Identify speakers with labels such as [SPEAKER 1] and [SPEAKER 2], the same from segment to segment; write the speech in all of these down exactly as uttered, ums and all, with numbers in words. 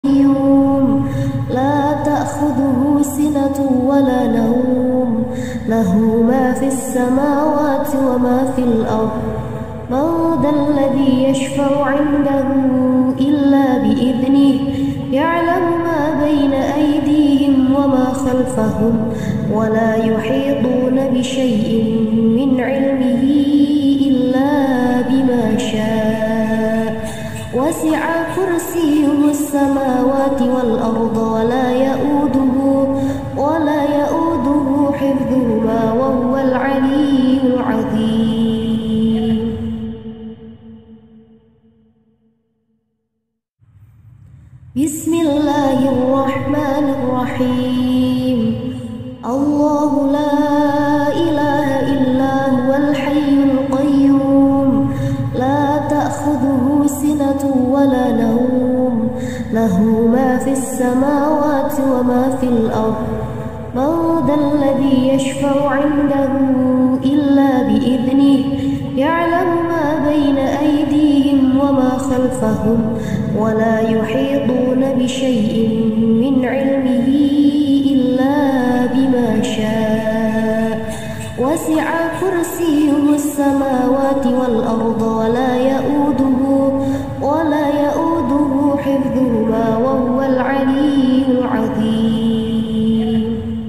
[SPEAKER 1] القيوم لا تأخذه سنة ولا نوم له ما في السماوات وما في الأرض من ذا الذي يشفع عنده إلا بإذنه يعلم ما بين أيديهم وما خلفهم ولا يحيطون بشيء من علمه إلا بما شاء وسع كرسيه السماوات والأرض ولا يؤوده ولا يؤوده حفظهما وهو العلي العظيم. بسم الله الرحمن الرحيم. الله لا إله إلا هو الحي القيوم لا تأخذه سنة ولا نوم له ما في السماوات وما في الأرض من ذا الذي يشفع عنده إلا بإذنه يعلم ما بين أيديهم وما خلفهم ولا يحيطون بشيء من علمه إلا بما شاء وسع كرسيه السماوات والأرض ولا يؤوده ولا يؤوده حفظهما وهو العلي العظيم.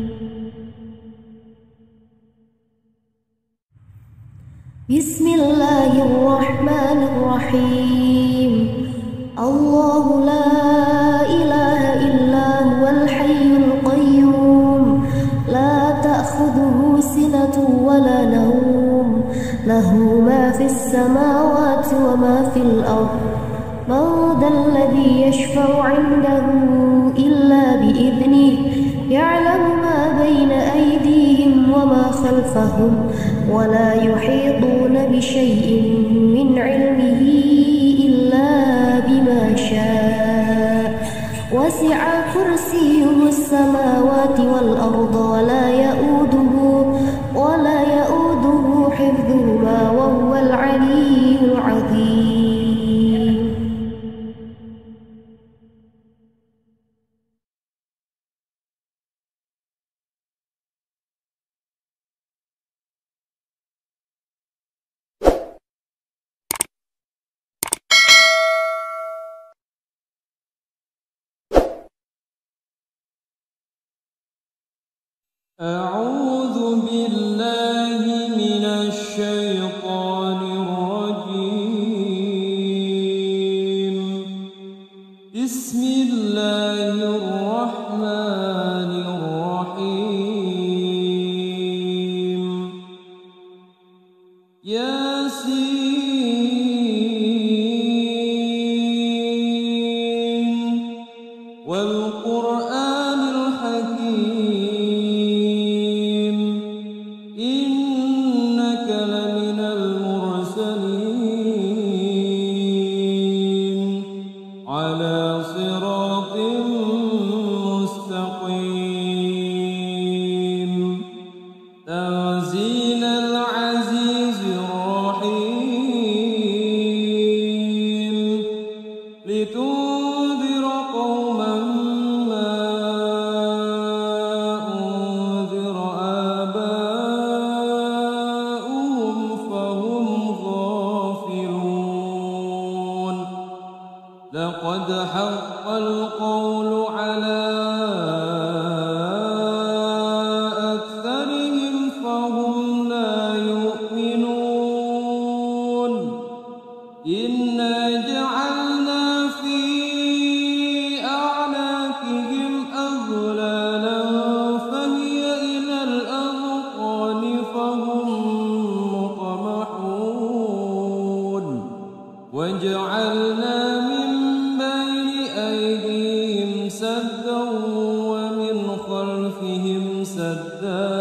[SPEAKER 1] بسم الله الرحمن الرحيم. الله لا إله إلا هو الحي القيوم لا تأخذه سنة ولا نوم له ما في السماوات وما في الأرض من ذا الذي يشفع عنده إلا بإذنه يعلم ما بين أيديهم وما خلفهم ولا يحيطون بشيء من علمه إلا بما شاء وسع كرسيه السماوات والأرض ولا يؤوده ولا يؤوده حفظهما وهو العلي العظيم.
[SPEAKER 2] أعوذ بالله من الشيطان الرجيم. بسم الله الرحمن الرحيم. ياسين والقرآن الحكيم إنك لمن المرسلين على صراط مستقيم تنزيل العزيز الرحيم لتنذر قوما ما أنذر آباؤهم فهم غافلون لقد حق القول على أكثرهم فهم لا يؤمنون إنا جعلنا في أعناقهم أغلالا فهي إلى الأذقان فهم مقمحون وجعلنا من بين أيديهم سدا ومن خلفهم سدا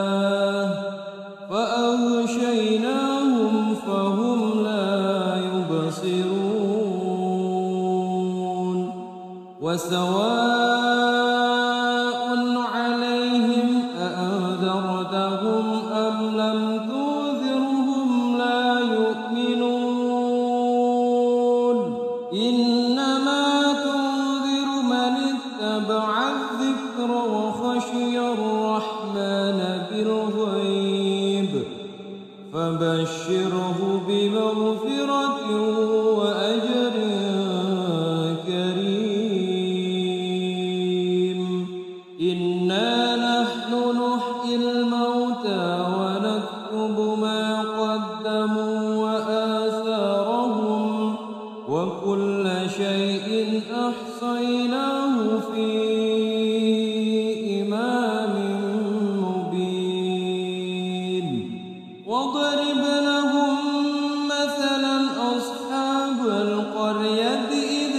[SPEAKER 2] فأغشيناهم فهم لا يبصرون وسواء عليهم أأنذرتهم أم لم تنذرهم لا يؤمنون إنما تنذر وأتيناه في إمام مبين واضرب لهم مثلا أصحاب القرية إذ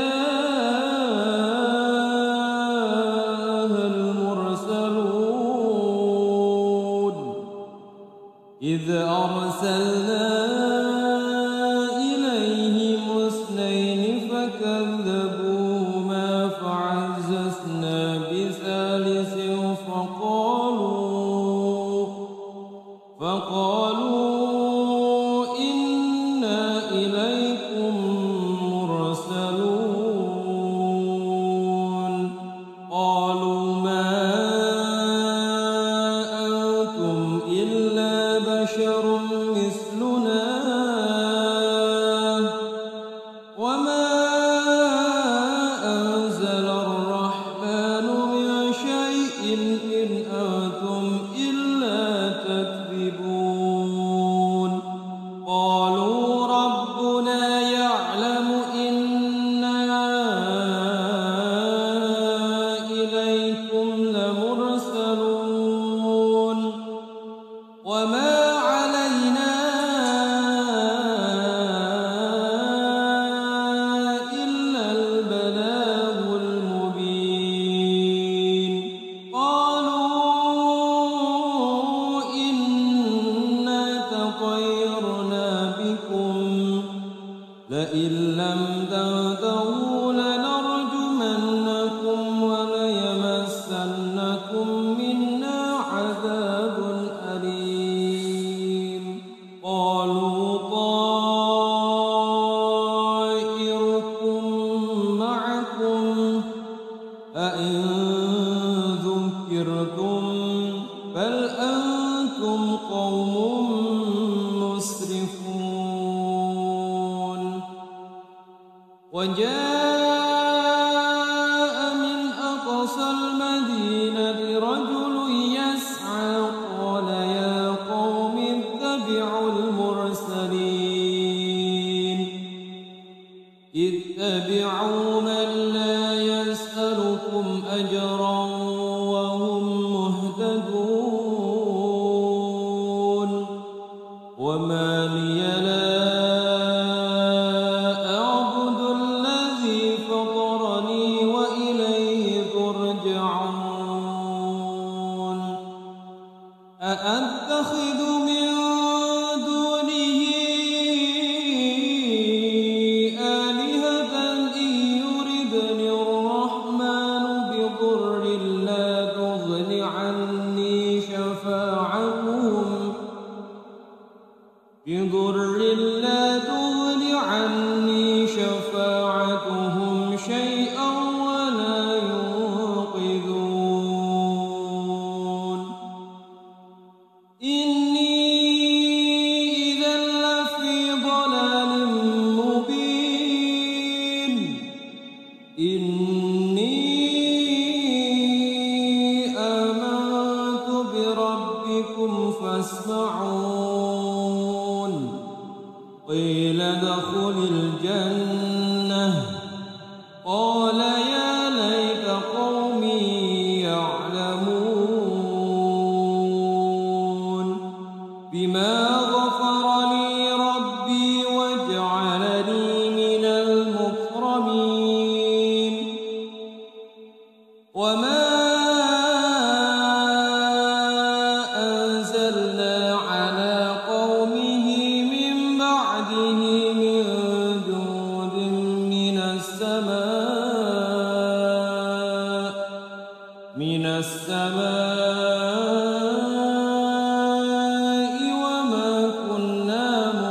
[SPEAKER 2] جاءها المرسلون إذ أرسلنا إليهم اثنين فكذبوهما فعززنا بثالث فقالوا فقالوا إنا إليكم مرسلون قالوا ما أنتم إلا بشر مثلنا وما أنزل الرحمن من شيء إن أنتم إلا تكذبون قالوا ربنا يعلم إنا إليكم لمرسلون وما علينا إلا البلاغ المبين قالوا إنا تطيرنا بكم لئن لم تنتهوا لنرجمنكم وليمسنكم منا عذاب أليم قالوا طائركم معكم أئن ذكرتم بل أنتم قوم مسرفون وجاء من أقصى المدينة رجل يسعى قال يا قوم اتبعوا المرسلين اتبعوا من لا يسألكم أجرا وهم مهتدون وما لي لا أعبد الذي فطرني وإليه ترجعون أأتخذ من دونه آلهة إن يردني الرحمن بضر لا تغن عني شفاعتهم بضر لا تغن عني شفاعتهم شيئا ولا ينقذون إني إذا لفي ضلال مبين إني آمنت بربكم فاسمعون قيل ادخل الجنة قال يا ليت قومي يعلمون بما غفر لي ربي وجعلني من المكرمين وما أنزلنا على قومه من بعده من جود من السماء من السماء وما كنا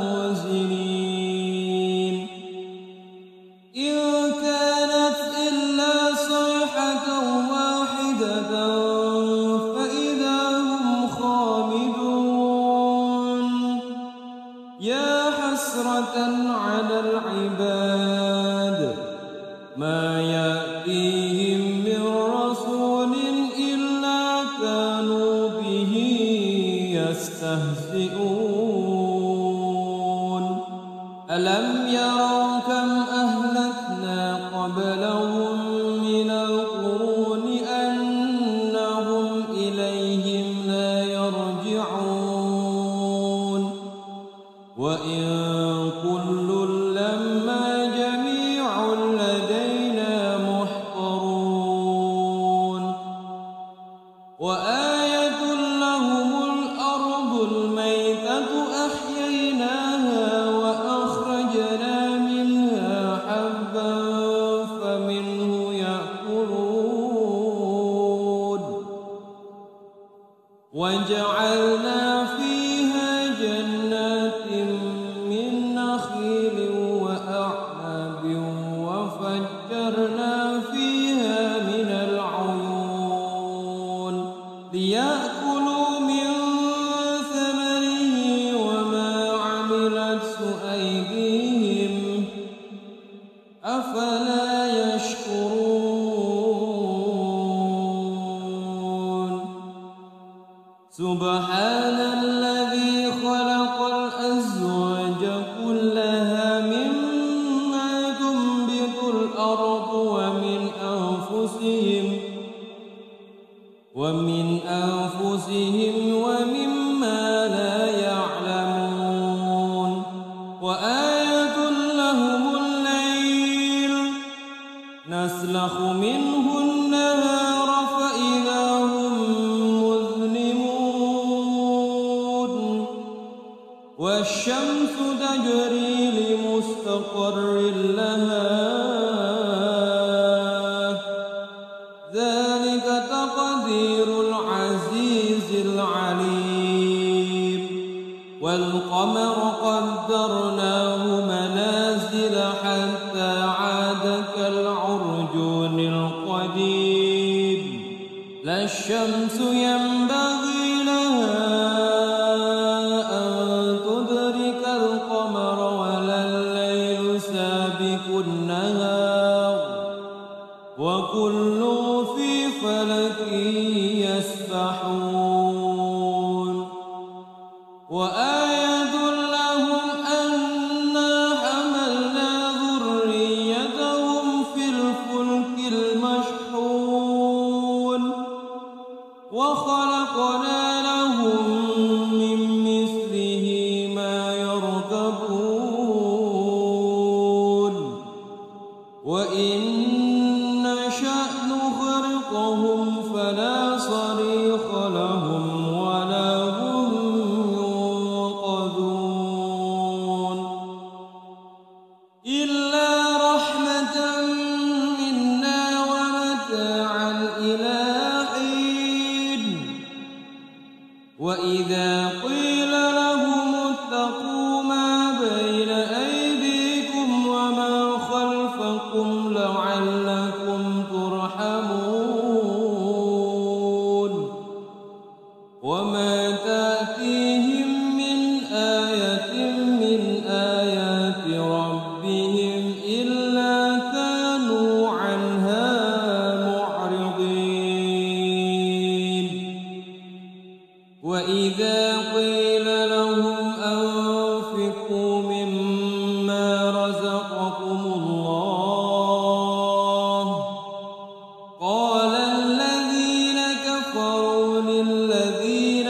[SPEAKER 2] منزلين إن كانت إلا صيحة واحدة فإذا هم خامدون يا حسرة على العباد ما يأتيهم من رسول إلا كانوا به يستهزئون ألم يروا كم أهلكنا قبلهم فيها من العيون ليأكلوا من ثمره وما عملته أيديهم أفلا يشكرون سبحان الذي خلق الأزواج كلها مما تنبت الأرض ومن أنفسهم ومن أنفسهم ومما لا يعلمون وآية لهم الليل نسلخ منه النهار فإذا هم مظلمون والشمس تجري لمستقر لها ذلك تقدير العزيز العليم والقمر قدرناه منازل حتى عاد كالعرجون القديم لا الشمس ينبغي لها أن تدرك القمر ولا الليل سابق النهار وكل في فلك يسبحون وآية لهم أنا حملنا ذريتهم في الفلك المشحون وخلقنا لهم من مثله ما يركبون وإن نشأ نغرقهم فلا صريخ لهم ولا هم ينقذون إلا رحمة منا ومتاعا إلى حين وإذا قيل لهم اتقوا ما بين أيديكم وما خلفكم لعلكم ترحمون وما تأتيهم من آية من آيات ربهم إلا كانوا عنها معرضين وإذا قيل لهم أنفقوا مما رزقكم الله قال الذين كفروا للذين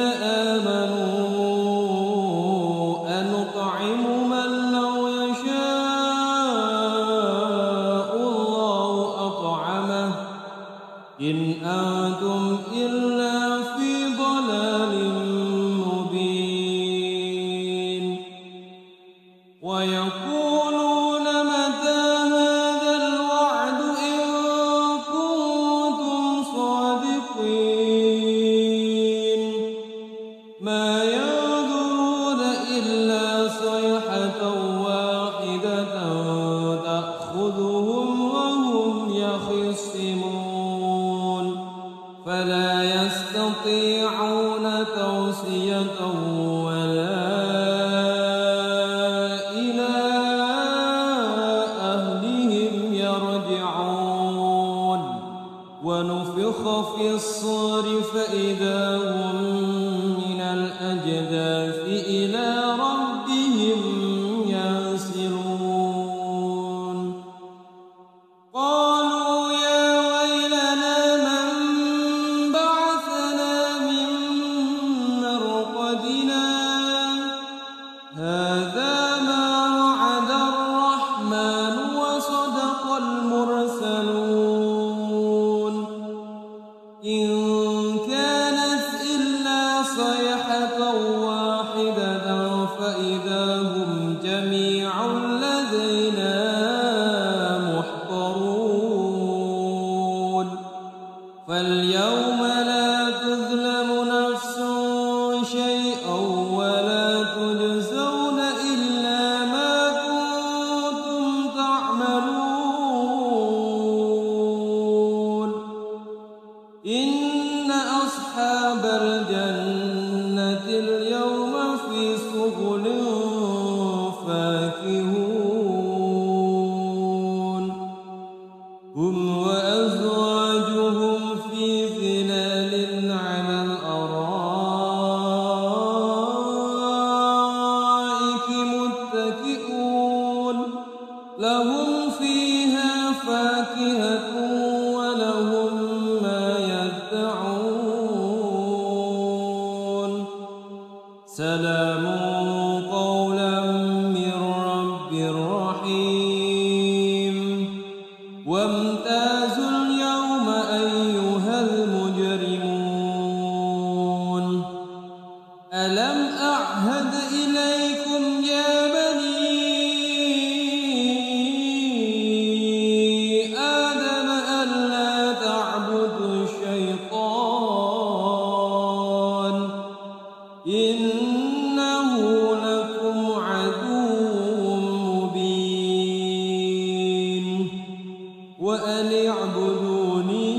[SPEAKER 2] آمنوا أنطعم من لو يشاء الله أطعمه إن أنتم إلا في ضلال مبين ويقولون متى هذا الوعد إن كنتم صادقين ما ينظرون إلا صيحة واحدة تأخذهم وهم يخصمون فلا يستطيعون توصية ولا إلى أهلهم يرجعون ونفخ في الصور فإذا هم من الأجداث إلى ربهم ينسلون قالوا يا ويلنا من بعثنا من مرقدنا هذا ما وعد الرحمن وصدق المرسلون إن كانت إلا صيحة واحدة فإذا هم جميع لدينا محضرون فاليوم لا تظلم نفس شيئا ولا تجزون إلا ما كنتم تعملون وأزواجهم في ظلال على الأرائك متكئون لهم فيها فاكهة ولهم ما يدعون سلام قولا من رب رحيم وامتازوا اليوم أيها المجرمون ألم أعهد إليكم يا بني آدم ألا تعبدوا الشيطان إنه لكم عدو مبين وأن اعبدوني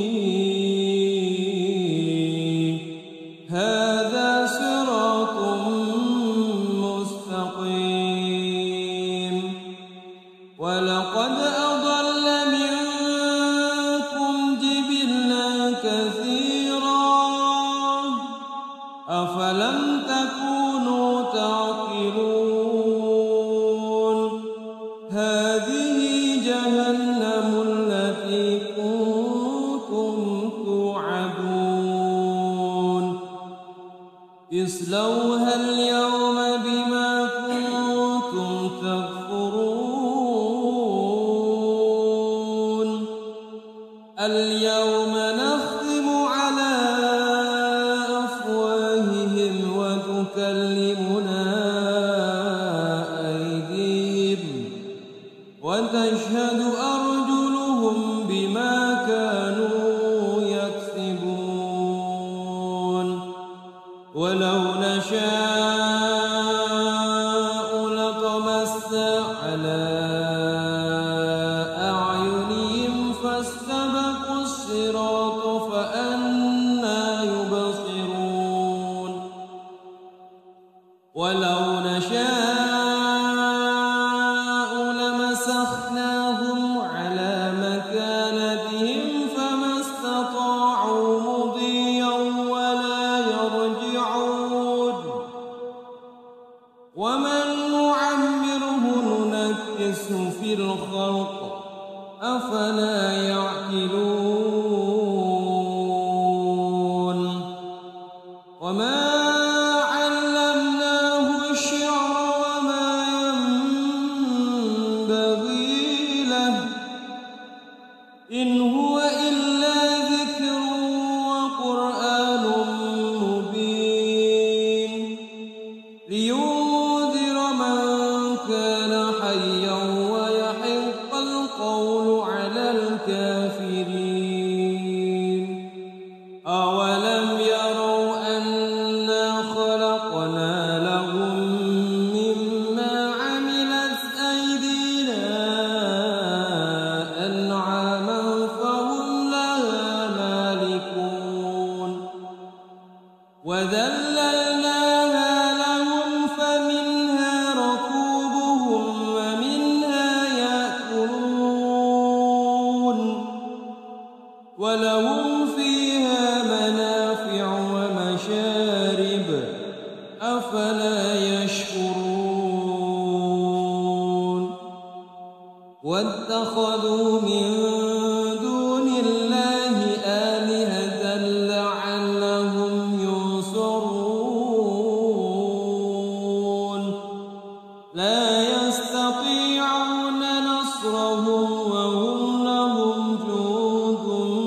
[SPEAKER 2] هذا صراط مستقيم ولقد أضل منكم جبلا كثيرا أفلم تكونوا تعقلون هذه جهنم التي كنتم توعدون اصلوها اليوم بما كنتم تكفرون اليوم نختم على أفواههم وتكلمنا أيديهم وتشهد أرجلهم بما كانوا يكسبون ولو نشاء لطمسنا على أعينهم فاستبقوا الصراط فأنى يبصرون ولو نشاء لمسخناهم على مكانتهم فما استطاعوا مضيا ولا يرجعون ومن نعمره ننكسه في الخلق أفلا يعقلون وما علمناه الشعر وما ينبغي له إن هو إلا ذكر وقرآن مبين لينذر من كان حيا ويحق القول على الكافرين أولم يروا أنا خلقنا لهم مما عملت أيدينا أنعاما فهم لها مالكون وذللناها لهم فمنها ركوبهم ومنها يأكلون ولهم فيها منافع ومشارب أفلا يشكرون واتخذوا من دون الله آلهة لعلهم ينصرون لا يستطيعون نصرهم وهم لهم جند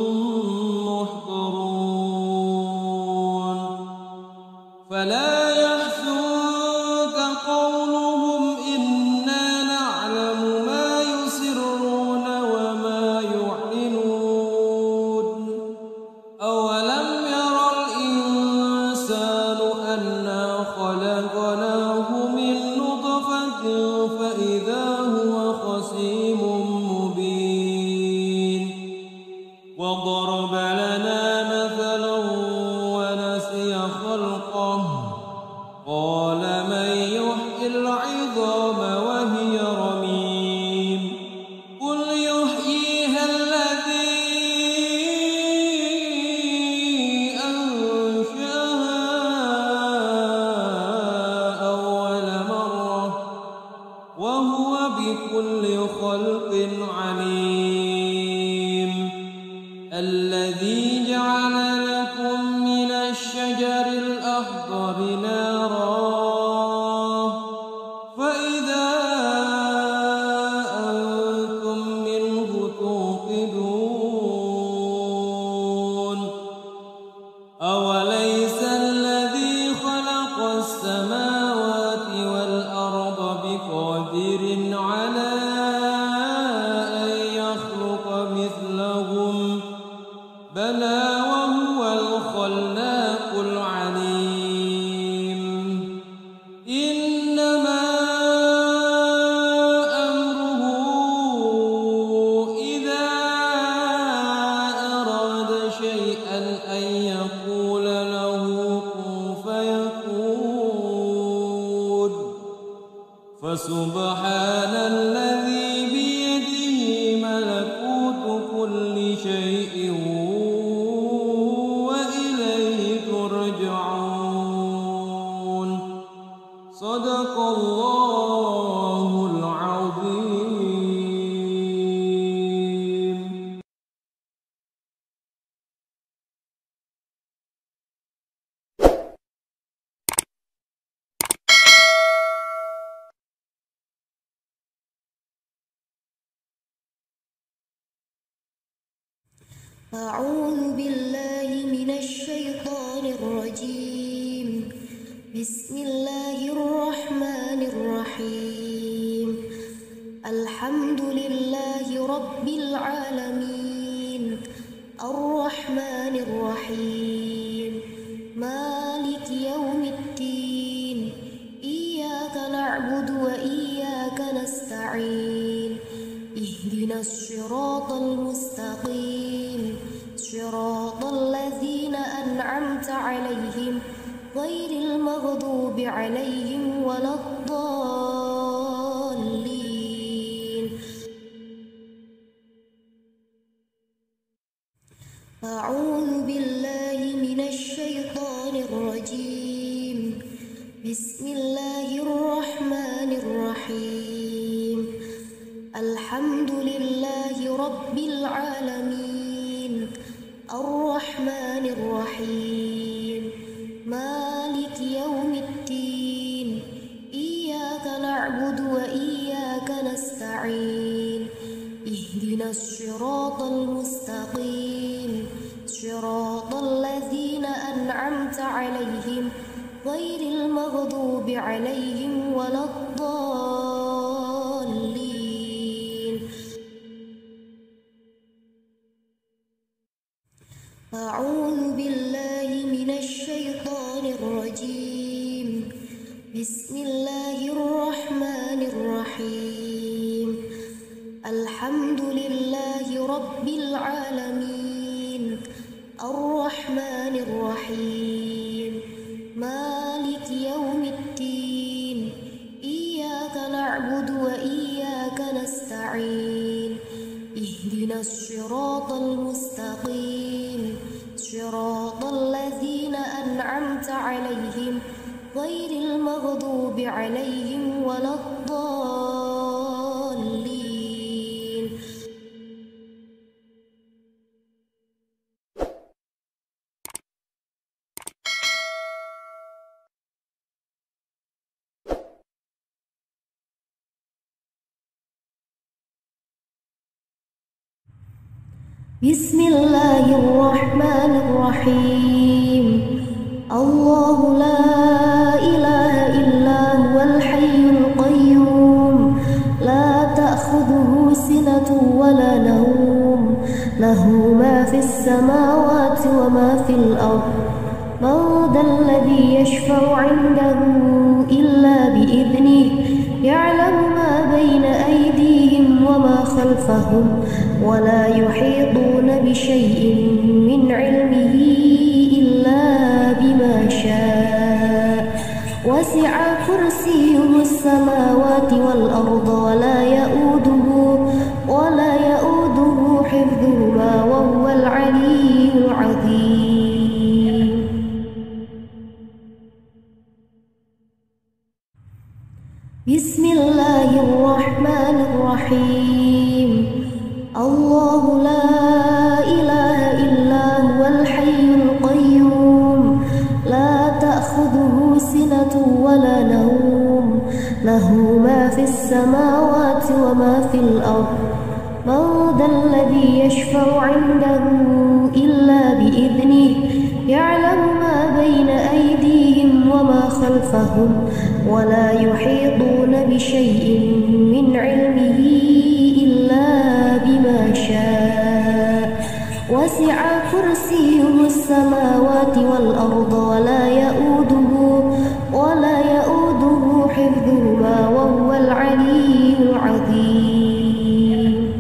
[SPEAKER 2] محضرون فلا يحزنك قولهم إنا نعلم ما يسرون وما يعلنون أولم ير الإنسان أنا خلقناه من نطفة فإذا هو خصيم مبين وضرب لنا مثلا ونسي خلقه قال من يحيي العظام وهي رميم قل يحييها الذي الذي جعل لكم من الشجر الأخضر نارا فإذا أنتم منه توقدون أوليس الذي خلق السماوات والأرض بقادر على أن يخلق مثلهم بلى وهو الخلاق العليم إنما أمره إذا أراد شيئا أن يقول له كن فيكون فسبحان الذي بيده ملكوت كل شيء صدق الله العظيم.
[SPEAKER 1] أعوذ بالله من الشيطان الرجيم. بسم الله الرحمن الرحيم. الحمد لله رب العالمين الرحمن الرحيم مالك يوم الدين إياك نعبد وإياك نستعين اهدنا الصراط المستقيم صراط الذين أنعمت عليهم غير المغضوب عليهم ولا الضالين. أعوذ بالله من الشيطان الرجيم. بسم الله الرحمن الرحيم. الحمد لله رب العالمين الرحمن الرحيم مالك يوم الدين إياك نعبد وإياك نستعين اهدنا الصراط المستقيم صراط الذين أنعمت عليهم غير المغضوب عليهم ولا الضالين. أعوذ بالله من الشيطان الرجيم. بسم الله الرحمن الرحيم. الحمد لله رب العالمين الرحمن الرحيم مالك يوم الدين إياك نعبد وإياك نستعين اهدنا الصراط المستقيم صراط الذين أنعمت عليهم غير المغضوب عليهم ولا الضالين. بسم الله الرحمن الرحيم. الله لا إله إلا هو الحي القيوم لا تأخذه سنة ولا نوم له ما في السماوات وما في الأرض من ذا الذي يشفع عنده إلا بإذنه يعلم ما بين أيديهم وما خلفهم ولا يحيطون بشيء من علمه إلا بما شاء وسع كرسيه السماوات والأرض ولا يؤوده ولا يؤوده حفظهما وهو العلي العظيم. بسم الله الرحمن الرحيم. الله لا إله له ما في السماوات وما في الأرض من ذا الذي يشفع عنده إلا بإذنه يعلم ما بين أيديهم وما خلفهم ولا يحيطون بشيء من علمه إلا بما شاء وسع كرسيه السماوات والأرض ولا يؤوده ولا يؤوده حفظهما وهو العلي العظيم.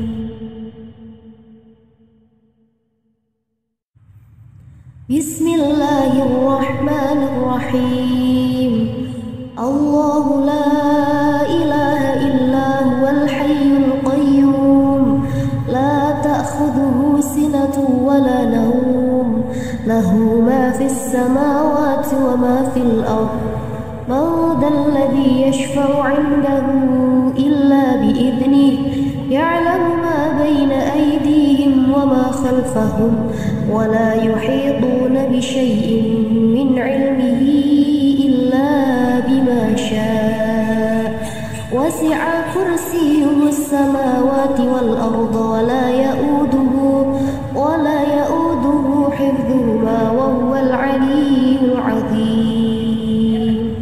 [SPEAKER 1] بسم الله الرحمن الرحيم. الله لا إله إلا هو الحي القيوم لا تأخذه سنة ولا نوم له ما في السماوات وما في الأرض من ذا الذي يشفع عنده إلا بإذنه يعلم ما بين أيديهم وما خلفهم ولا يحيطون بشيء من علمه إلا بما شاء وسع كرسيه السماوات والأرض ولا يؤوده ولا يؤوده حفظهما وهو العلي العظيم.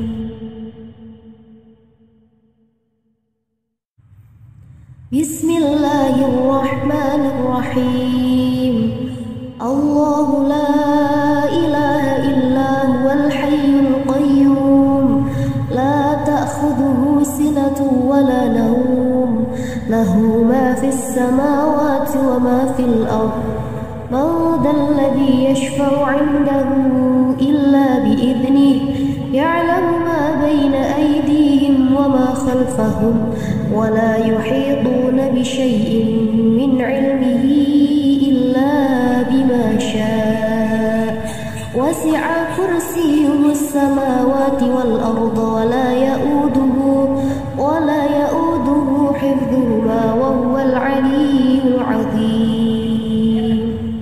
[SPEAKER 1] بسم الله الرحمن الرحيم. الله لا إله إلا هو الحي القيوم لا تأخذه سنة ولا نوم له ما في السماوات وما في الأرض من ذا الذي يشفع عنده إلا بإذنه يعلم ما بين أيديهم وما خلفهم ولا يحيطون بشيء من علمه إلا بما شاء وسع كرسيه السماوات والأرض ولا يؤوده ولا يؤوده حفظهما وهو العلي العظيم.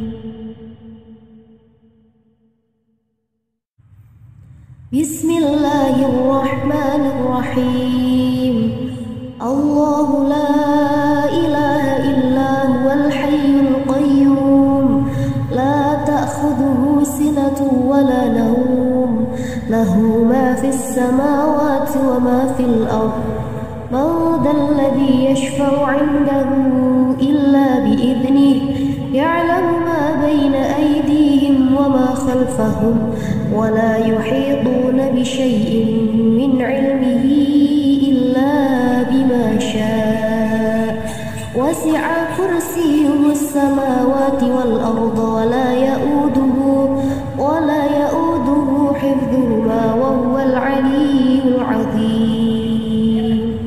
[SPEAKER 1] بسم الله الرحمن الرحيم. الله لا إله إلا هو الحي القيوم لا تأخذه سنة ولا نوم له ما في السماوات وما في الأرض من ذا الذي يشفع عنده إلا بإذنه يعلم ما بين أيديهم وما خلفهم ولا يحيطون بشيء من علمه إلا بما شاء وسع كرسيه السماوات والأرض ولا يؤوده ولا يؤوده حفظهما وهو العلي العظيم.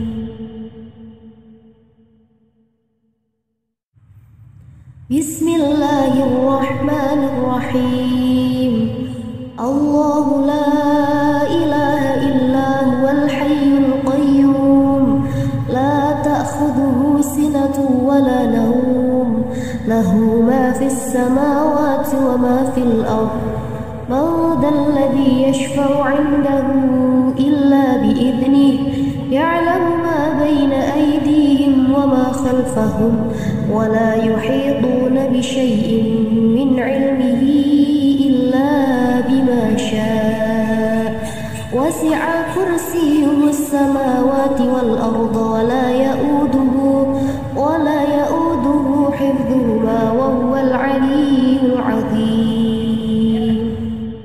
[SPEAKER 1] بسم الله الرحمن الرحيم. الله لا إله إلا هو الحي القيوم لا تأخذه سنة ولا نوم له ما في السماوات وما في الأرض من ذا الذي يشفع عنده إلا بإذنه يعلم ما بين أيديهم وما خلفهم ولا يحيطون بشيء من علمه إلا بما شاء وسع كرسيه السماوات والأرض ولا يؤوده ولا يؤوده حفظهما وهو العلي العظيم.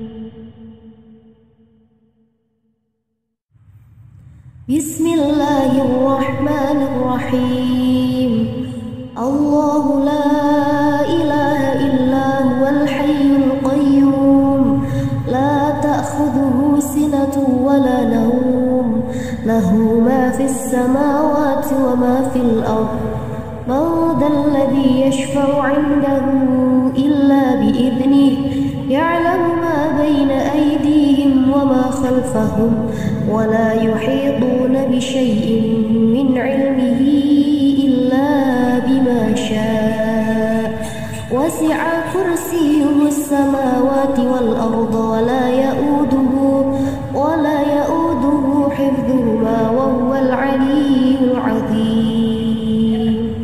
[SPEAKER 1] بسم الله الرحمن الرحيم. الله لا إله إلا هو الحي القيوم لا تأخذه سنة ولا نوم له ما في السماوات وما في الأرض من ذا الذي يشفع عنده إلا بإذنه يعلم ما بين أيديهم وما خلفهم ولا يحيطون بشيء من علمه إلا بما شاء وسع كرسيه السماوات والأرض ولا يؤوده ولا يؤوده حفظهما وهو العلي العظيم.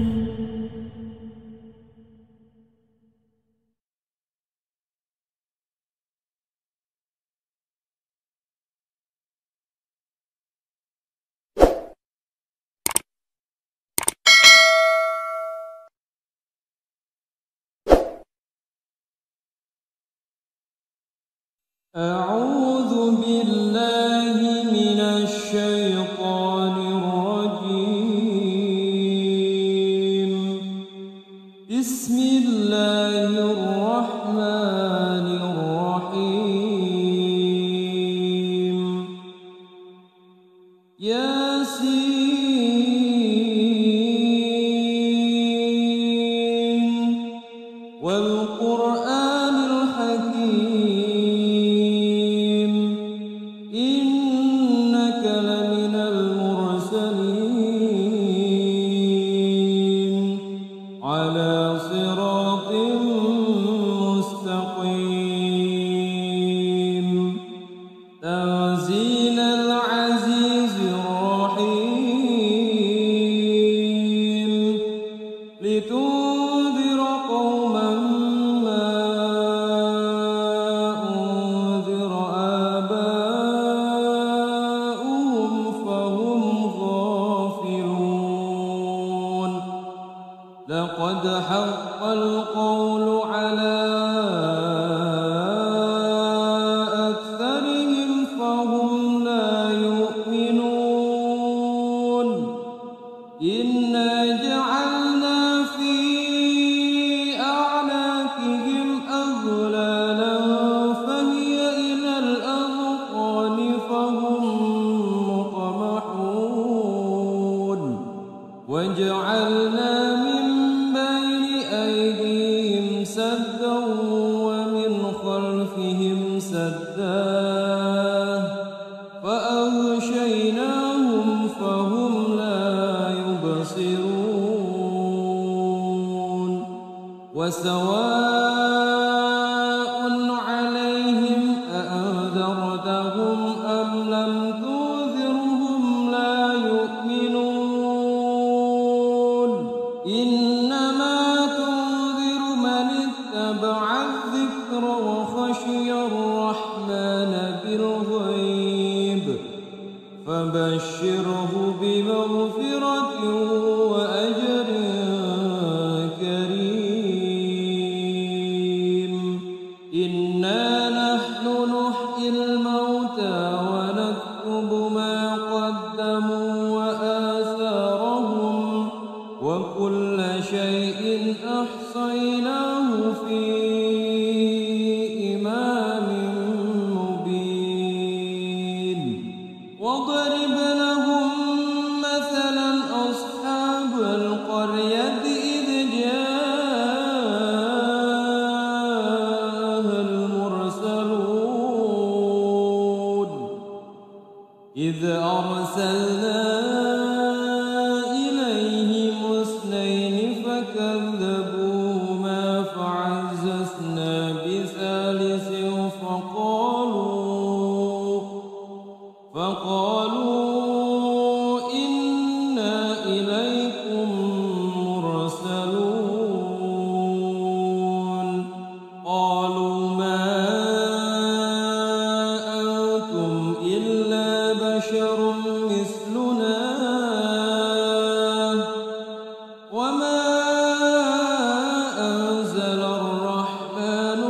[SPEAKER 2] أعوذ بالله من الشيطان الرجيم. بسم الله الرحمن الرحيم. ياسين والقرآن الحكيم إنك لمن المرسلين على صراط مستقيم تنزيل العزيز الرحيم لتنذر قوما ما أنذر آباؤهم فهم غافلون. لقد حق القول على أكثرهم فهم لا يؤمنون. إنا جعلنا في أعناقهم أغلالا فهي إلى الأذقان فهم مقمحون. وجعلنا من بين أيديهم سدا ومن خلفهم سدا فأغشيناهم فهم لا يبصرون. وسواء عليهم أأنذرتهم أم لم تنذرهم لا يؤمنون. إنما تنذر من اتبع الذكر وخشي الرحمن بالغيب فبشره بمغفرة وأجر كريم. إنا نحن نحيي الموتى ونكتب ما قدموا وآثارهم وكل شيء أحصيناه في إمام مبين. واضرب لهم مثلا أصحاب القرية إذ جاءها المرسلون إذ أرسلنا إليهم اثنين فكذبوهما فعززنا بثالث فقالوا فقالوا إنا إليكم مرسلون. قالوا ما أنتم إلا بشر مثلنا وما أنزل الرحمن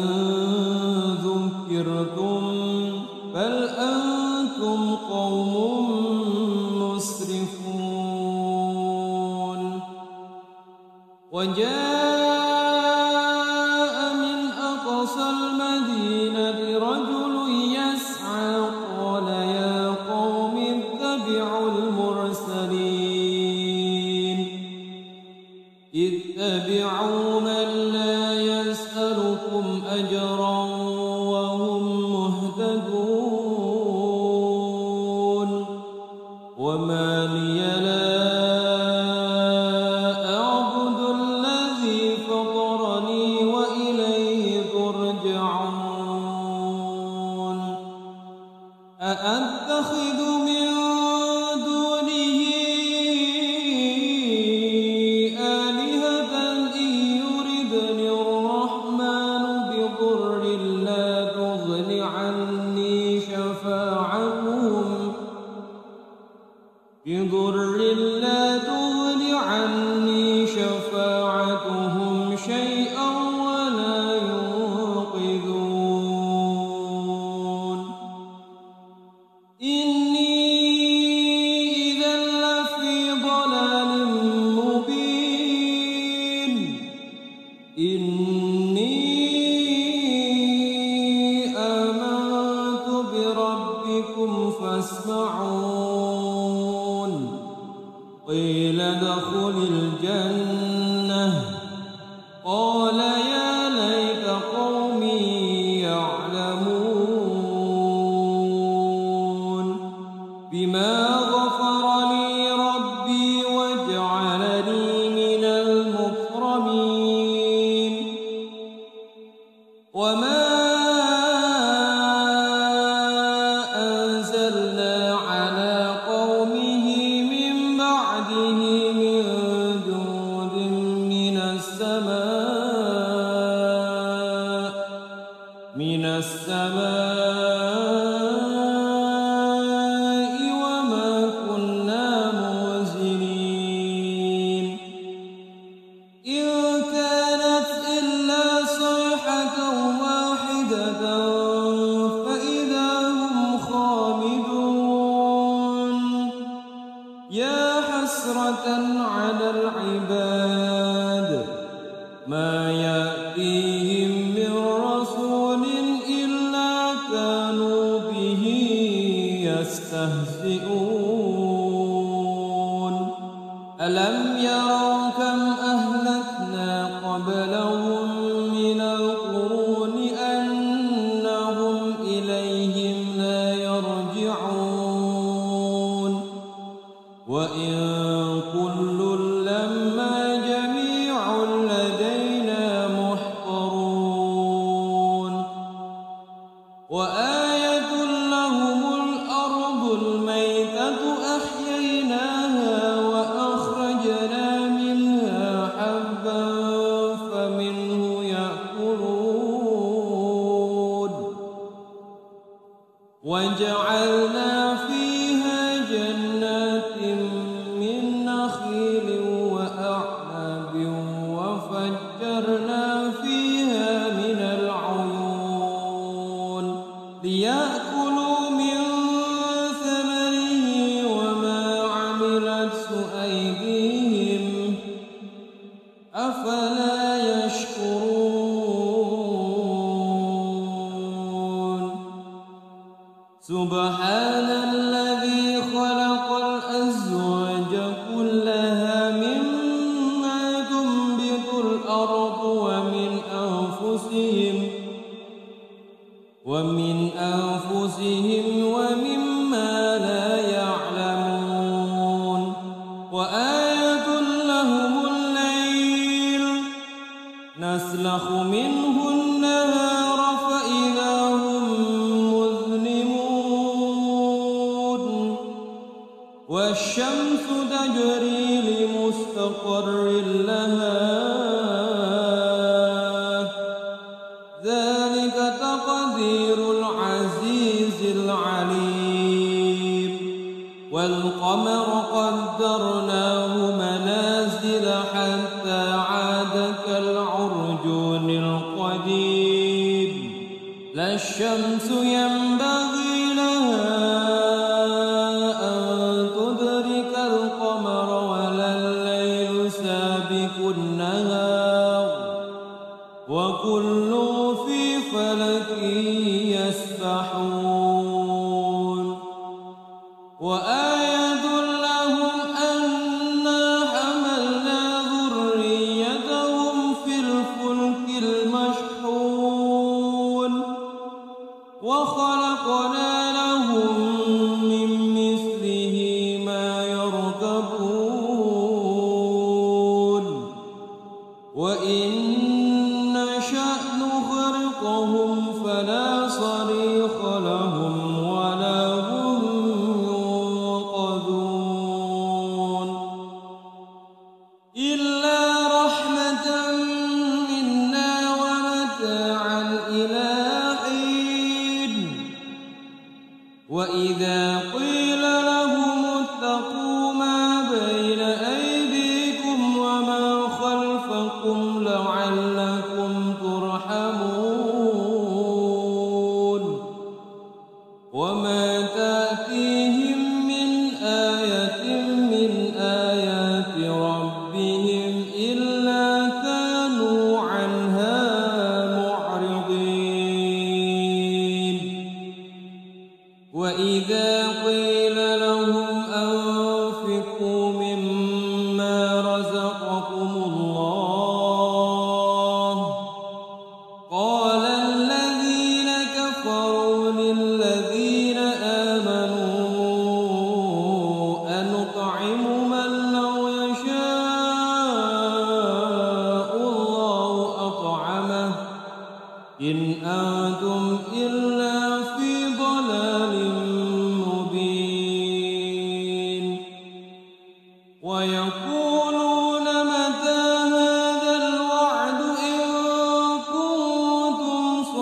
[SPEAKER 2] ذكرتم بل أنتم قوم مسرفون وجاء من أقصى المدينة رجل يسعى قال يا قوم اتبعوا المرسلين اتبعوا من لا يسألكم أجرا وهم مهتدون وما لي لا أعبد الذي فطرني وإليه ترجعون أأتخذ من دونه آلهة إن يردني الرحمن بضر لا تغن عني شفاعتهم بضر لا تغن عني شفاعتهم شيئا ولا ينقذون إني إذا لفي ضلال مبين إني آمنت بربكم فاسمعون قيل ادخل الجنة قال يا ليت قومي يعلمون بما غفر لي ربي وجعلني من المكرمين وما أنزلنا على قومه من بعده من جود من السماء من السماء وما كنا منزلين إن كانت إلا صيحة واحدة فإذا هم خامدون يا حسرة على العباد ما يأتيهم من رسول إلا كانوا به يستهزئون ألم يروا كم أهلكنا قبلهم من القرون أنهم إليهم لا يرجعون وإن كل لما جميع لدينا محضرون وآية لهم الأرض الميتة أحييناها وأخرجنا منها حبا فمنه يأكلون وجعلنا فيها جنات من نخيل وأعناب وفجرنا فيها من العيون ليأكلوا من ثمره وما عملته أيديهم أفلا يشكرون سبحان الذي خلق الأزواج كلها مما تنبت الأرض ومن أنفسهم ومن أنفسهم ومما لا يعلمون وآية لهم الليل نسلخ منه النهار فإذا هم مظلمون والشمس تجري لمستقر لها ذلك تقدير العزيز العليم والقمر قدرناه منازل حتى عاد كالعرجون القديم لا الشمس ينبغي لها أن تدرك القمر ولا الليل سابق النهار وكل في فلك يسبحون وآية لهم أنا حملنا ذريتهم في الفلك المشحون وخلقنا لهم من مثله ما يركبون وإن نشأ نغرقهم فلا صريخ لهم ولا هم ينقذون إلا رحمة منا ومتاعا إلى حين وإذا قيل لهم اتقوا ما بين أيديكم وما خلفكم لعلكم ترحمون وما تأتيهم من آية من آيات ربهم إلا كانوا عنها معرضين وإذا قيل لهم أنفقوا مما رزقكم الله قال الذين كفروا للذين آمنوا أنطعم من لو يشاء الله أطعمه إن أنتم إلا في ضلال مبين ويقولون متى هذا الوعد إن كنتم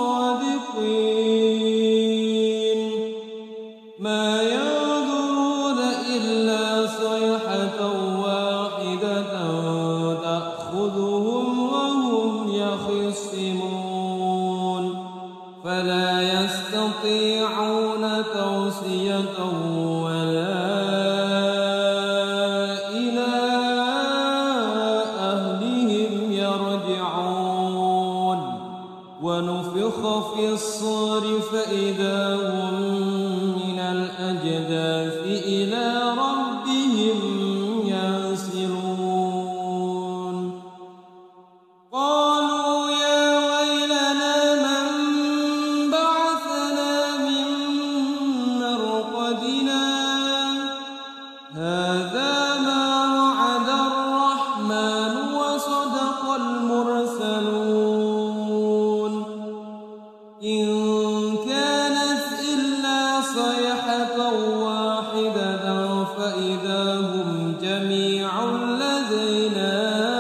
[SPEAKER 2] صادقين ما ينظرون إلا صيحة واحدة تأخذهم وهم يخصمون فلا يستطيعون توصية ولا إلى أهلهم يرجعون ونفخ في الصور فإذا هم من الأجداث إلى ربهم ينسلون قالوا يا ويلنا من بعثنا من مرقدنا هذا ما وعد الرحمن وصدق المرسلون إن كانت إلا صيحة واحدة فإذا هم جميع لدينا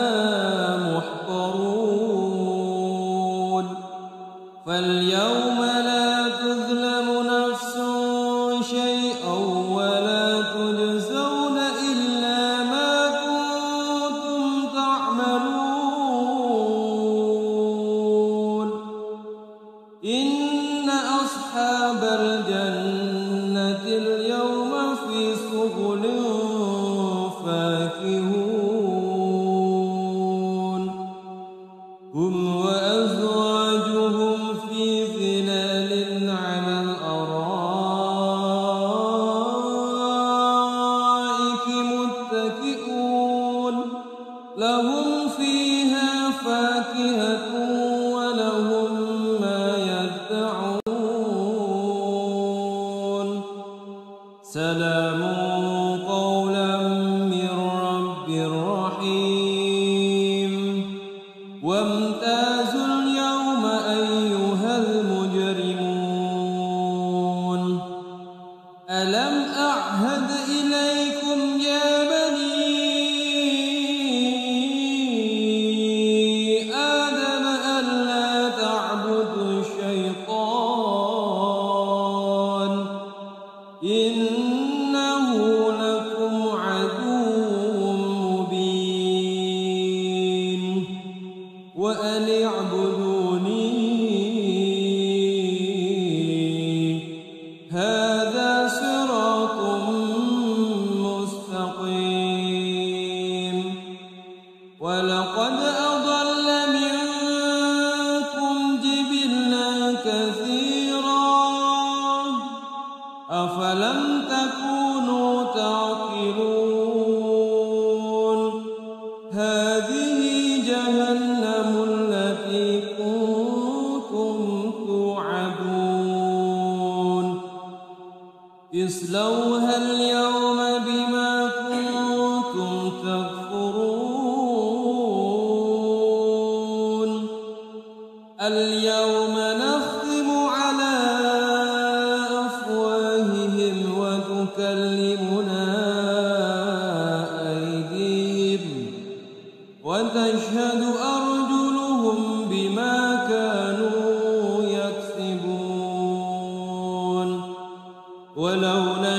[SPEAKER 2] محضرون فاليوم لا تظلم نفس شيئا ولا تجزون إلا ما كنتم تعملون إن أصحاب الجنة اليوم في شغل فاكهون هم وأزواجهم في ظلال على الأرائك متكئون لهم فيها فاكهة ولهم ما يدعون كثيرا أفلم تكونوا تعقلون هذه جهنم التي كنتم توعدون اصلوها اليوم بما كنتم تكفرون اليوم نختم على أفواههم وتكلمنا أيديهم وتشهد أرجلهم بما كانوا يكسبون ولو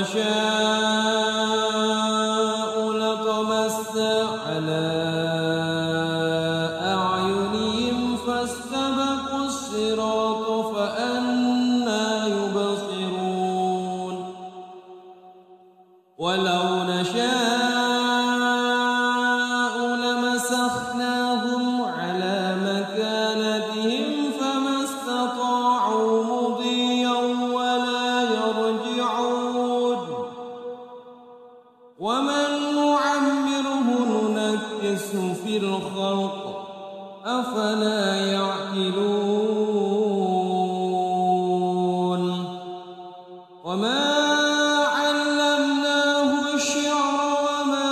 [SPEAKER 2] نشاء لطمسنا على أعينهم فاستبقوا الصراط فأنى يبصرون ولو نشاء لمسخناهم على مكانتهم فما استطاعوا مضيا ولا يرجعون ومن نعمره ننكسه في الخلق أفلا يعقلون وما علمناه الشعر وما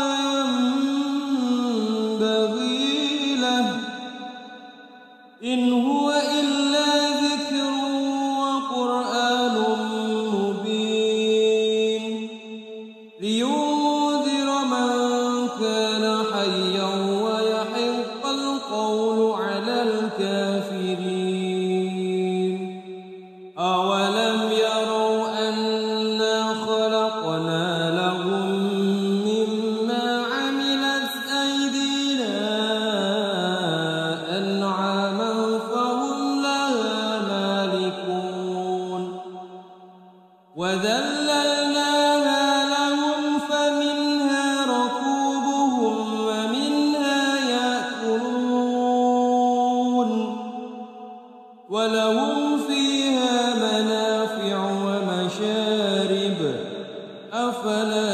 [SPEAKER 2] ينبغي له إن هو إلا ذكر وقرآن مبين لينذر من كان حيا ويحق القول على الكافرين أولم يروا أنا خلقنا لهم مما عملت أيدينا أنعاما فهم لها مالكون وذللناها لهم فمنها ركوبهم ومنها يأكلون ولهم فيها منافع ومشارب أفلا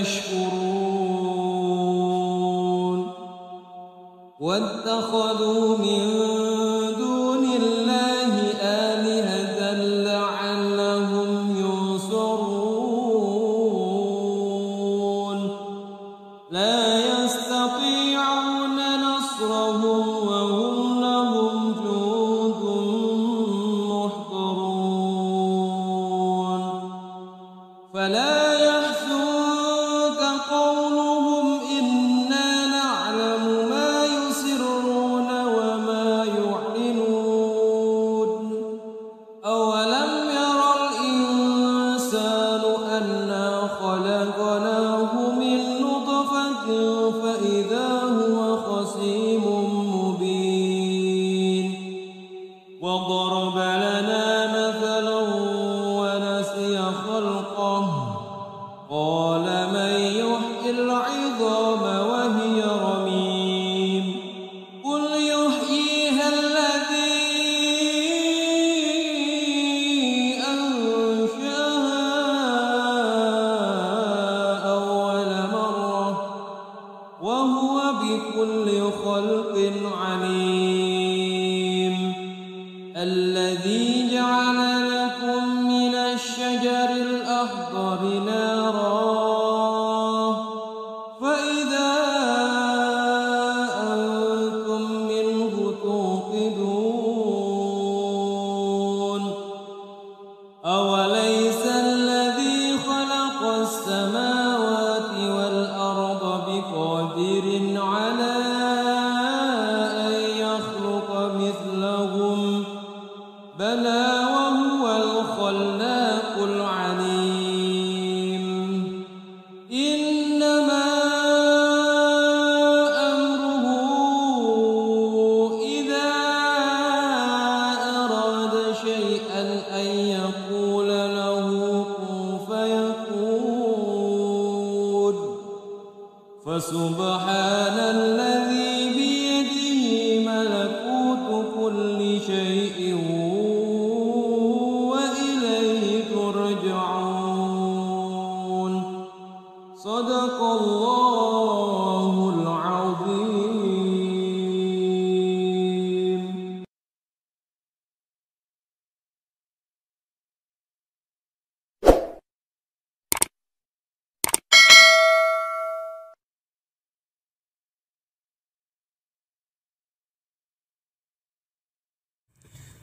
[SPEAKER 2] يشكرون واتخذوا من دون الله آلهة لعلهم ينصرون لا يستطيعون نصرهم وهم لهم جند محضرون فلا يحزنك قولهم إنا نعلم ما يسرون وما يعلنون أولم يرى الإنسان أنا خلقناه من نطفة فإذا هو خصيم مبين وضرب لنا مثلا ونسي خلقه قال من يحيي العظام وهي رميم قل يحييها الذي أنشأها أول مرة وهو بكل خلق عليم الذي جعل لكم من الشجر الأخضر نارا فإذا أنتم منه توقدون أوليس الذي خلق السماوات والأرض بقادر على أن يخلق مثلهم بلى وهو الخلاق العليم إنما أمره إذا أراد شيئا أن يقول له كن فيكون فسبحان الذي بيده ملكوت كل شيء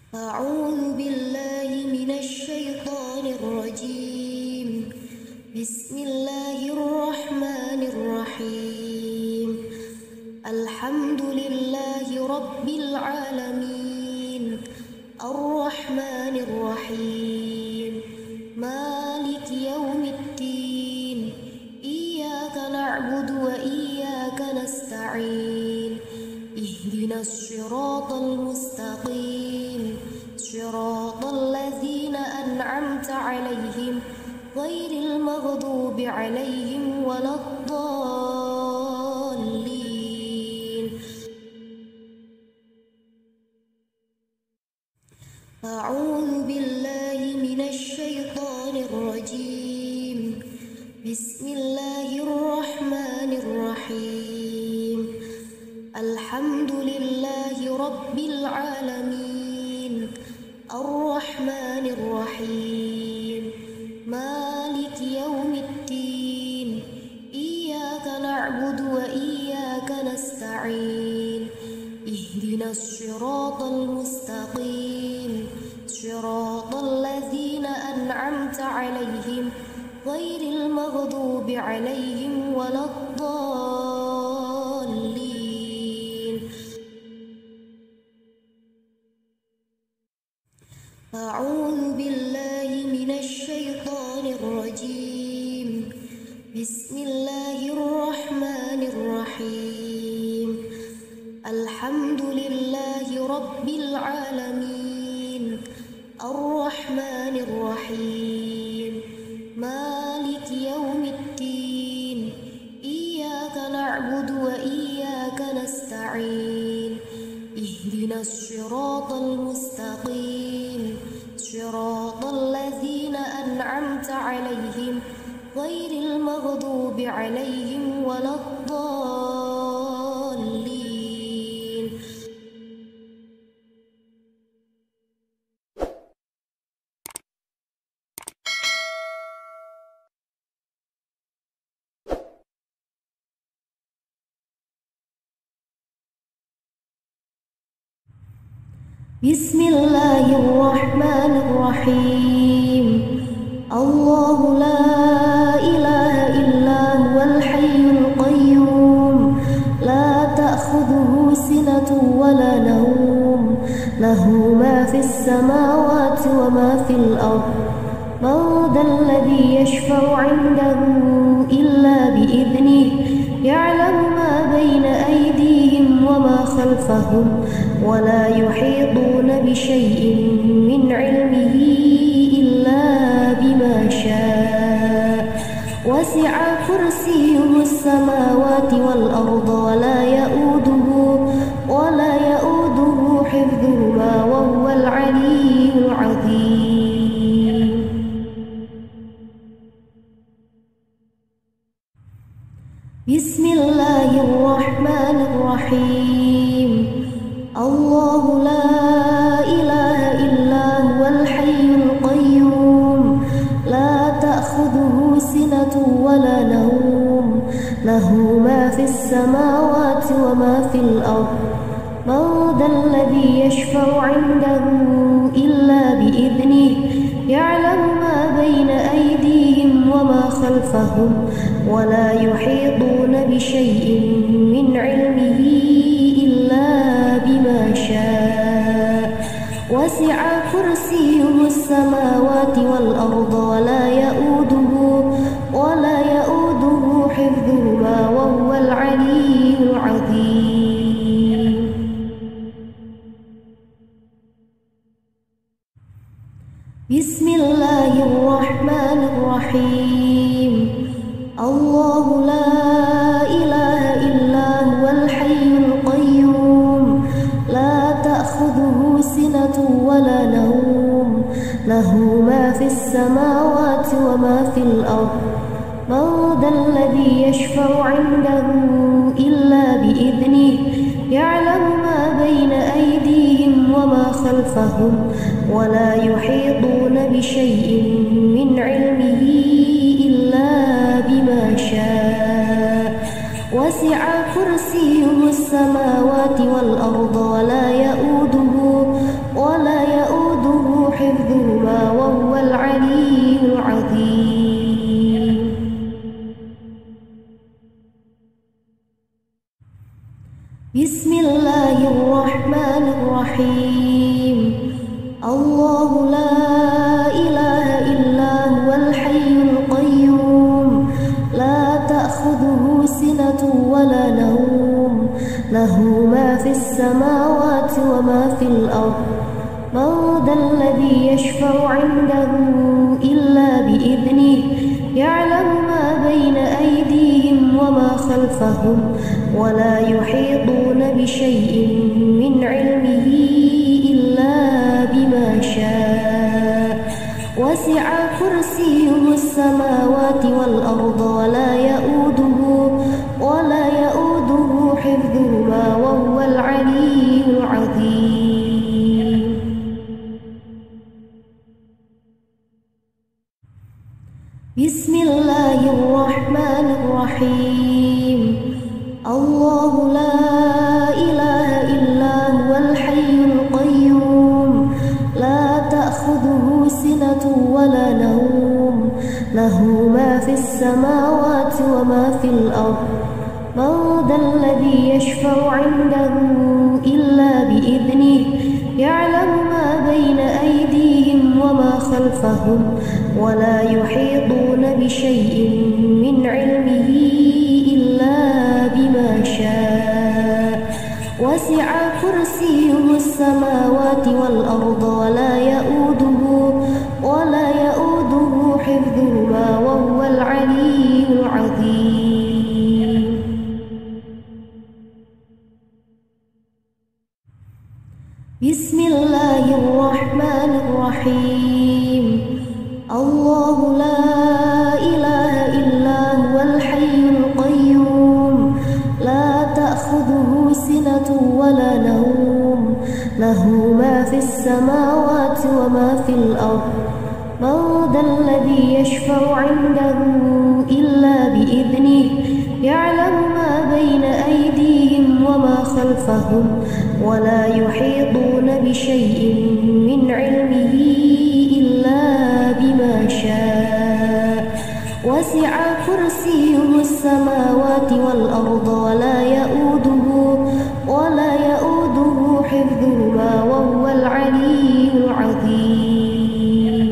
[SPEAKER 1] أعوذ بالله من الشيطان الرجيم. بسم الله الرحمن الرحيم. الحمد لله رب العالمين، الرحمن الرحيم، مالك يوم الدين، إياك نعبد وإياك نستعين، اهدنا الصراط المستقيم، صراط الذين أنعمت عليهم غير المغضوب عليهم ولا الضالين. أعوذ بالله من الشيطان الرجيم. بسم الله الرحمن الرحيم. الحمد لله رب العالمين، الرحمن الرحيم، مالك يوم الدين، إياك نعبد وإياك نستعين، اهدنا الصراط المستقيم، صراط الذين أنعمت عليهم غير المغضوب عليهم ولا الضالين. أعوذ بالله من الشيطان الرجيم. بسم الله الرحمن الرحيم. الحمد لله رب العالمين، الرحمن الرحيم، مالك يوم الدين، إياك نعبد وإياك نستعين، اهدنا الصراط المستقيم، صراط الذين أنعمت عليهم غير المغضوب عليهم ولا الضالين. بسم الله الرحمن الرحيم. الله لا إله إلا هو الحي القيوم، لا تأخذه سنة ولا نوم، له ما في السماوات وما في الأرض. من ذا الذي يشفع عنده إلا بإذنه، يعلم ما بين أيديهم وما خلفهم، ولا يحيطون بشيء من علمه إلا بما شاء. وسع كرسيه السماوات والأرض ولا يؤوده ولا يؤوده حفظهما وهو العلي العظيم. بسم الله الرحمن الرحيم. الله لا إله إلا هو الحي القيوم، لا تأخذه سنة ولا نوم، له ما في السماوات وما في الأرض. من ذا الذي يشفع عنده إلا بإذنه، يعلم ما بين أيديهم وما خلفهم، ولا يحيطون بشيء من علمه إلا بما شاء. وسع كرسيه السماوات والأرض ولا يؤوده ولا يؤوده حفظهما وهو العلي العظيم. بسم الله الرحمن الرحيم. الله لا إله إلا هو الحي القيوم، لا تأخذه سنة ولا نوم، له ما في السماوات وما في الأرض. من ذا الذي يشفع عنده إلا بإذنه، يعلم ما بين أيديهم وما خلفهم، ولا يحيطون بشيء من علمه إلا بما شاء. وسع كرسيه السماوات والأرض ولا يؤوده ولا يؤوده حفظهما وهو العلي العظيم. بسم الله الرحمن الرحيم. الله لا إله إلا هو الحي القيوم لا تأخذه سنة ولا نوم له ما في السماوات وما في الأرض من ذا الذي يشفع عنده إلا بإذنه يعلم ما بين أيديهم وما خلفهم ولا يحيطون بشيء من علمه إلا بما شاء وسع كرسيه السماوات والأرض ولا يؤوده ولا يؤوده حفظهما وهو العلي العظيم. بسم الله الرحمن الرحيم. الله لا إله إلا هو الحي القيوم لا تأخذه سنة ولا نوم له ما في السماوات وما في الأرض من ذا الذي يشفع عنده إلا بإذنه يعلم ما بين أيديهم وما خلفهم ولا يحيطون بشيء من علمه إلا بما شاء وسع كرسيه السماوات والأرض ولا يؤوده ولا يؤوده حفظهما وهو العلي العظيم. بسم الله الرحمن الرحيم. الله لا إله إلا هو الحي القيوم لا تأخذه سنة ولا نوم له ما في السماوات وما في الأرض من ذا الذي يشفع عنده إلا بإذنه يعلم ما بين أيديهم وما خلفهم ولا يحيطون بشيء من علمه إلا بما شاء وسع كرسيه السماوات والأرض ولا يؤوده ولا يؤوده حفظهما وهو العلي العظيم.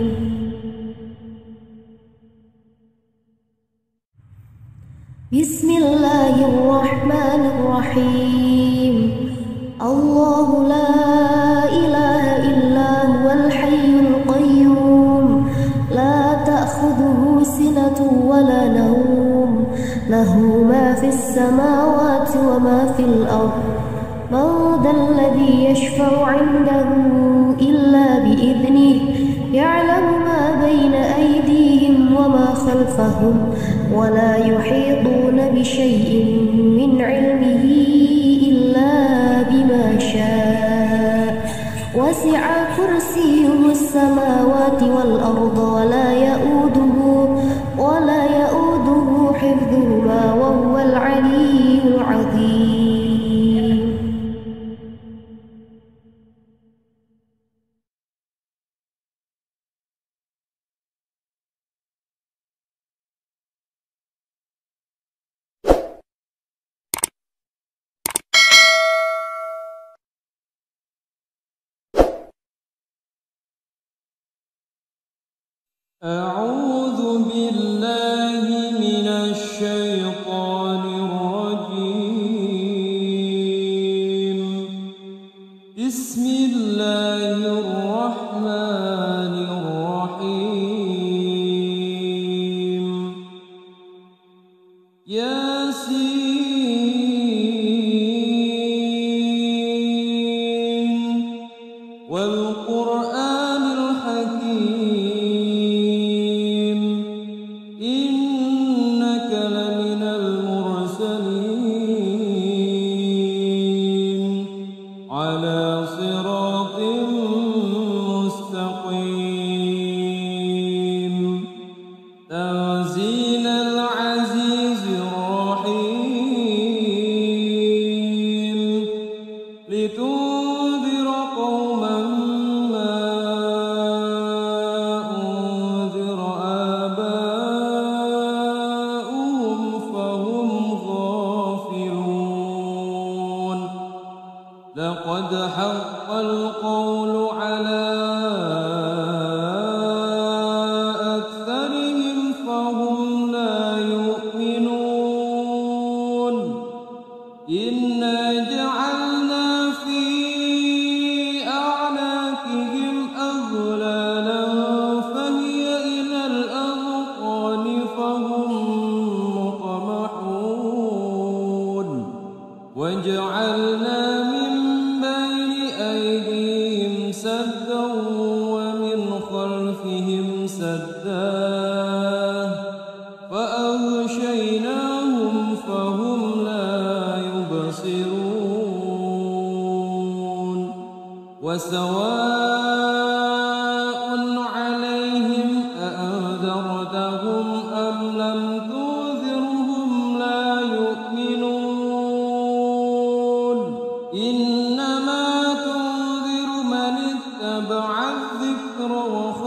[SPEAKER 1] بسم الله الرحمن الرحيم. الله لا إله إلا هو الحي القيوم لا تأخذه سنة ولا نوم له ما في السماوات وما في الأرض من ذا الذي يشفع عنده إلا بإذنه يعلم ما بين أيديهم وما خلفهم ولا يحيطون بشيء من علمه إلا بما شاء وسع كرسيه السماوات والأرض ولا يؤوده ولا يؤوده حفظهما وهو العلي العظيم.
[SPEAKER 2] أعوذ بالله من الشيطان الرجيم. بسم الله الرحمن الرحيم. ياسين والقرآن الحكيم إنك لمن المرسلين على صراط مستقيم تنزيل العزيز الرحيم لتنذر قوما ما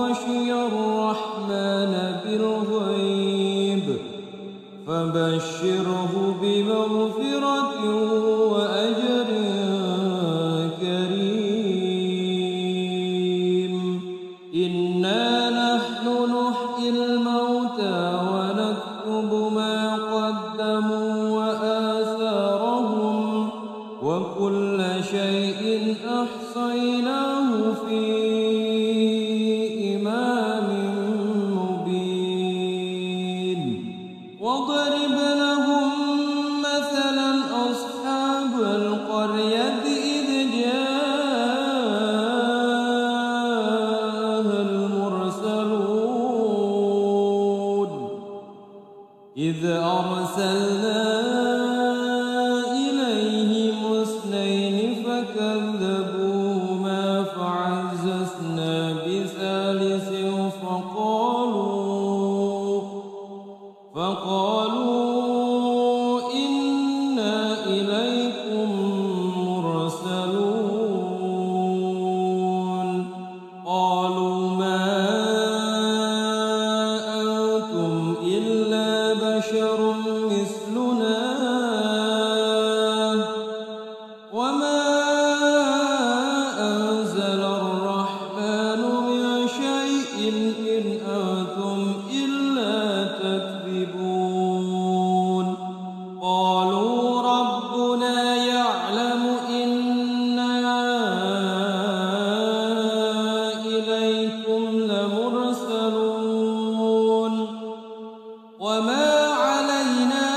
[SPEAKER 2] خشي الرحمن بالغيب فبشره بمغفرة وأجر كريم. إنا نحن نحيي الموتى ونكتب ما قدموا وآثارهم وكل شيء أحصيناه في إمام مبين. واضرب لهم مثلا أصحاب القرية إذ جاءها المرسلون إذ أرسلنا إليهم اثنين فكذبوهما فعززنا بثالث فقالوا فقالوا إنا إليكم مرسلون. قالوا ما أنتم إلا بشر مثلنا وما أنزل الرحمن من شيء إن أنتم إلا تكذبون. قالوا ربنا يعلم إنا إليكم لمرسلون وما علينا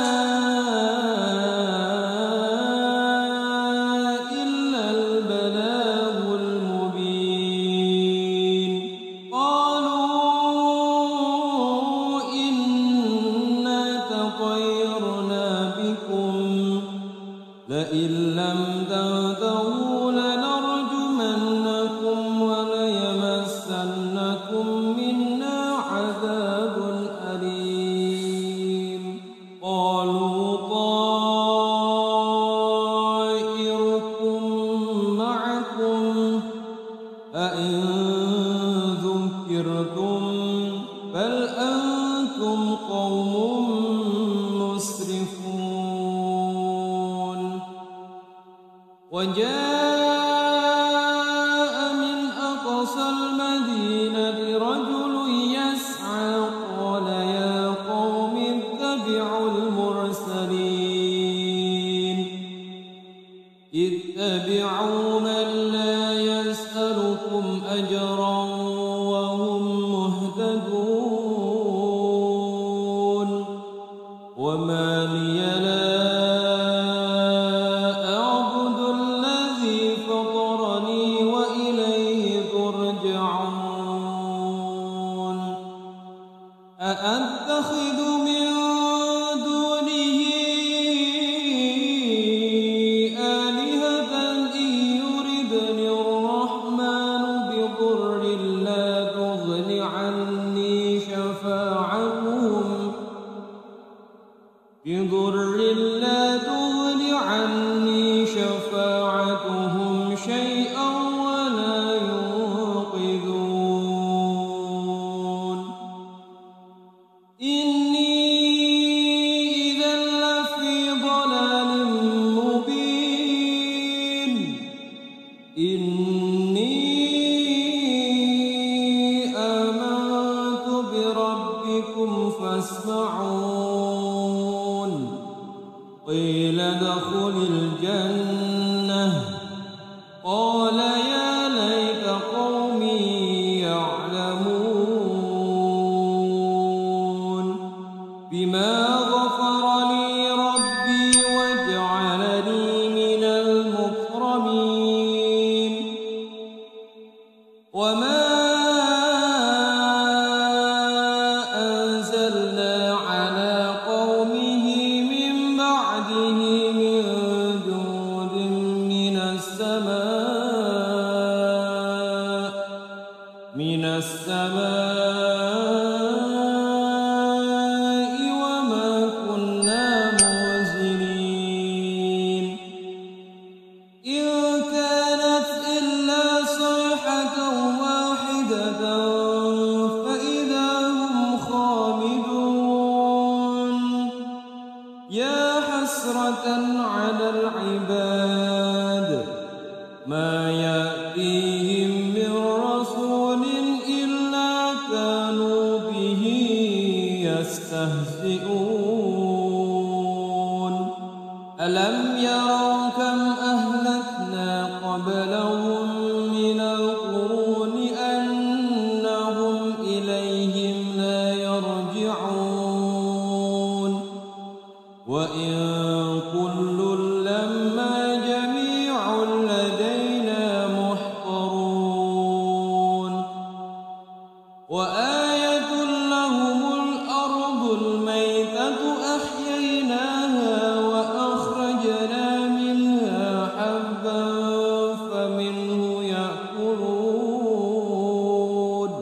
[SPEAKER 2] إلا البلاغ المبين. قالوا إنا تطيرنا بكم لئن لم تنتهوا لنرجمنكم وليمسنكم منا عذاب أليم. قالوا طائركم معكم أئن ذكرتم بل أنتم قوم مسرفون. وجاء من أقصى المدينة رجل يسعى قال يا قوم اتبعوا المرسلين اتبعوا من لا يسألكم أجرا وهم مهتدون. وما لي لا أعبد الذي فطرني وإليه ترجعون. أأتخذ من دونه آلهة إن يردني الرحمن بضر لا تغن عني شفاعتهم بضر لا تغن عني شفاعتهم شيئا ولا ينقذون. إني إذا لفي ضلال مبين. إني آمنت بربكم فاسمعون. قيل ادخل الجنة قال يا ليت قومي يعلمون بما غفر لي ربي وجعلني من المكرمين. وما أنزلنا على قومه من بعده من جود من السماء من السماء وما كنا منزلين. إن كانت إلا صيحة واحدة حسرة على العباد ما يأتيهم من رسول إلا كانوا به يستهزئون ألم يروا كم أهلكنا قبلهم من القرون أنهم إليهم لا يرجعون وإن كل لما جميع لدينا محضرون وآية لهم الأرض الميتة أحييناها وأخرجنا منها حبا فمنه يأكلون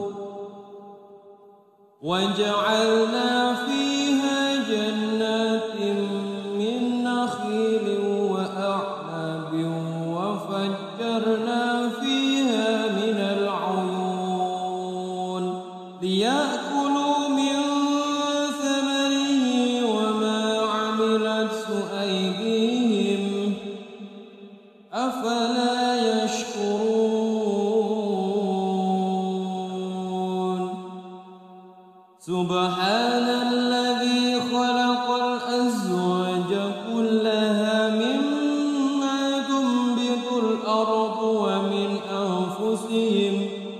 [SPEAKER 2] وجعلنا فيها جنات من نخيل وأعناب وفجرنا فيها من العيون ليأكلوا من ثمره وما عملته أيديهم أفلا يشكرون سبحان الذي خلق الأزواج كلها مما تنبت الأرض ومن أنفسهم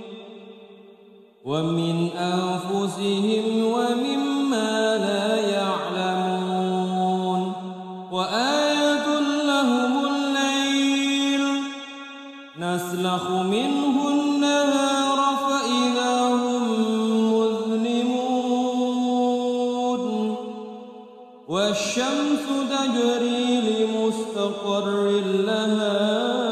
[SPEAKER 2] ومن أنفسهم ومما لا يعلمون وآية لهم الليل نسلخ منه النهار فإذا هم مظلمون والشمس تجري لمستقر لها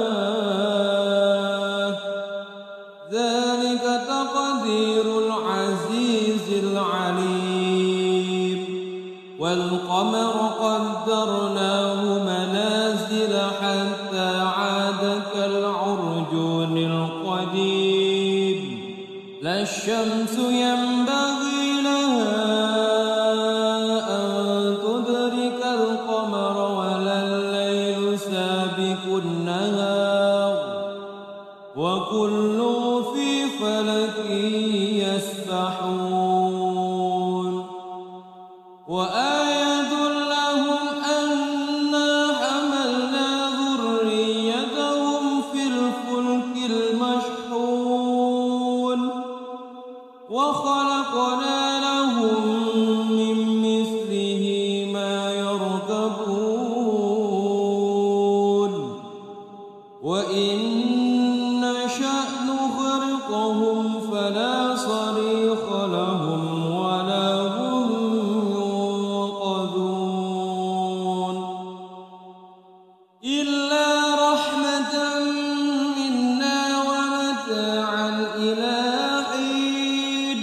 [SPEAKER 2] ذلك تقدير العزيز العليم والقمر قدرناه منازل حتى عاد كالعرجون القديم لا الشمس ينبغي لها أن تدرك القمر ولا الليل سابق النهار وكل في فلك يسبحون وآية لهم أنا حملنا ذريتهم في الفلك المشحون وخلقنا لهم من مثله ما يركبون وإن نشأ نغرقهم فلا صريخ لهم ولا هم ينقذون إلا رحمة منا ومتاعا إلى حين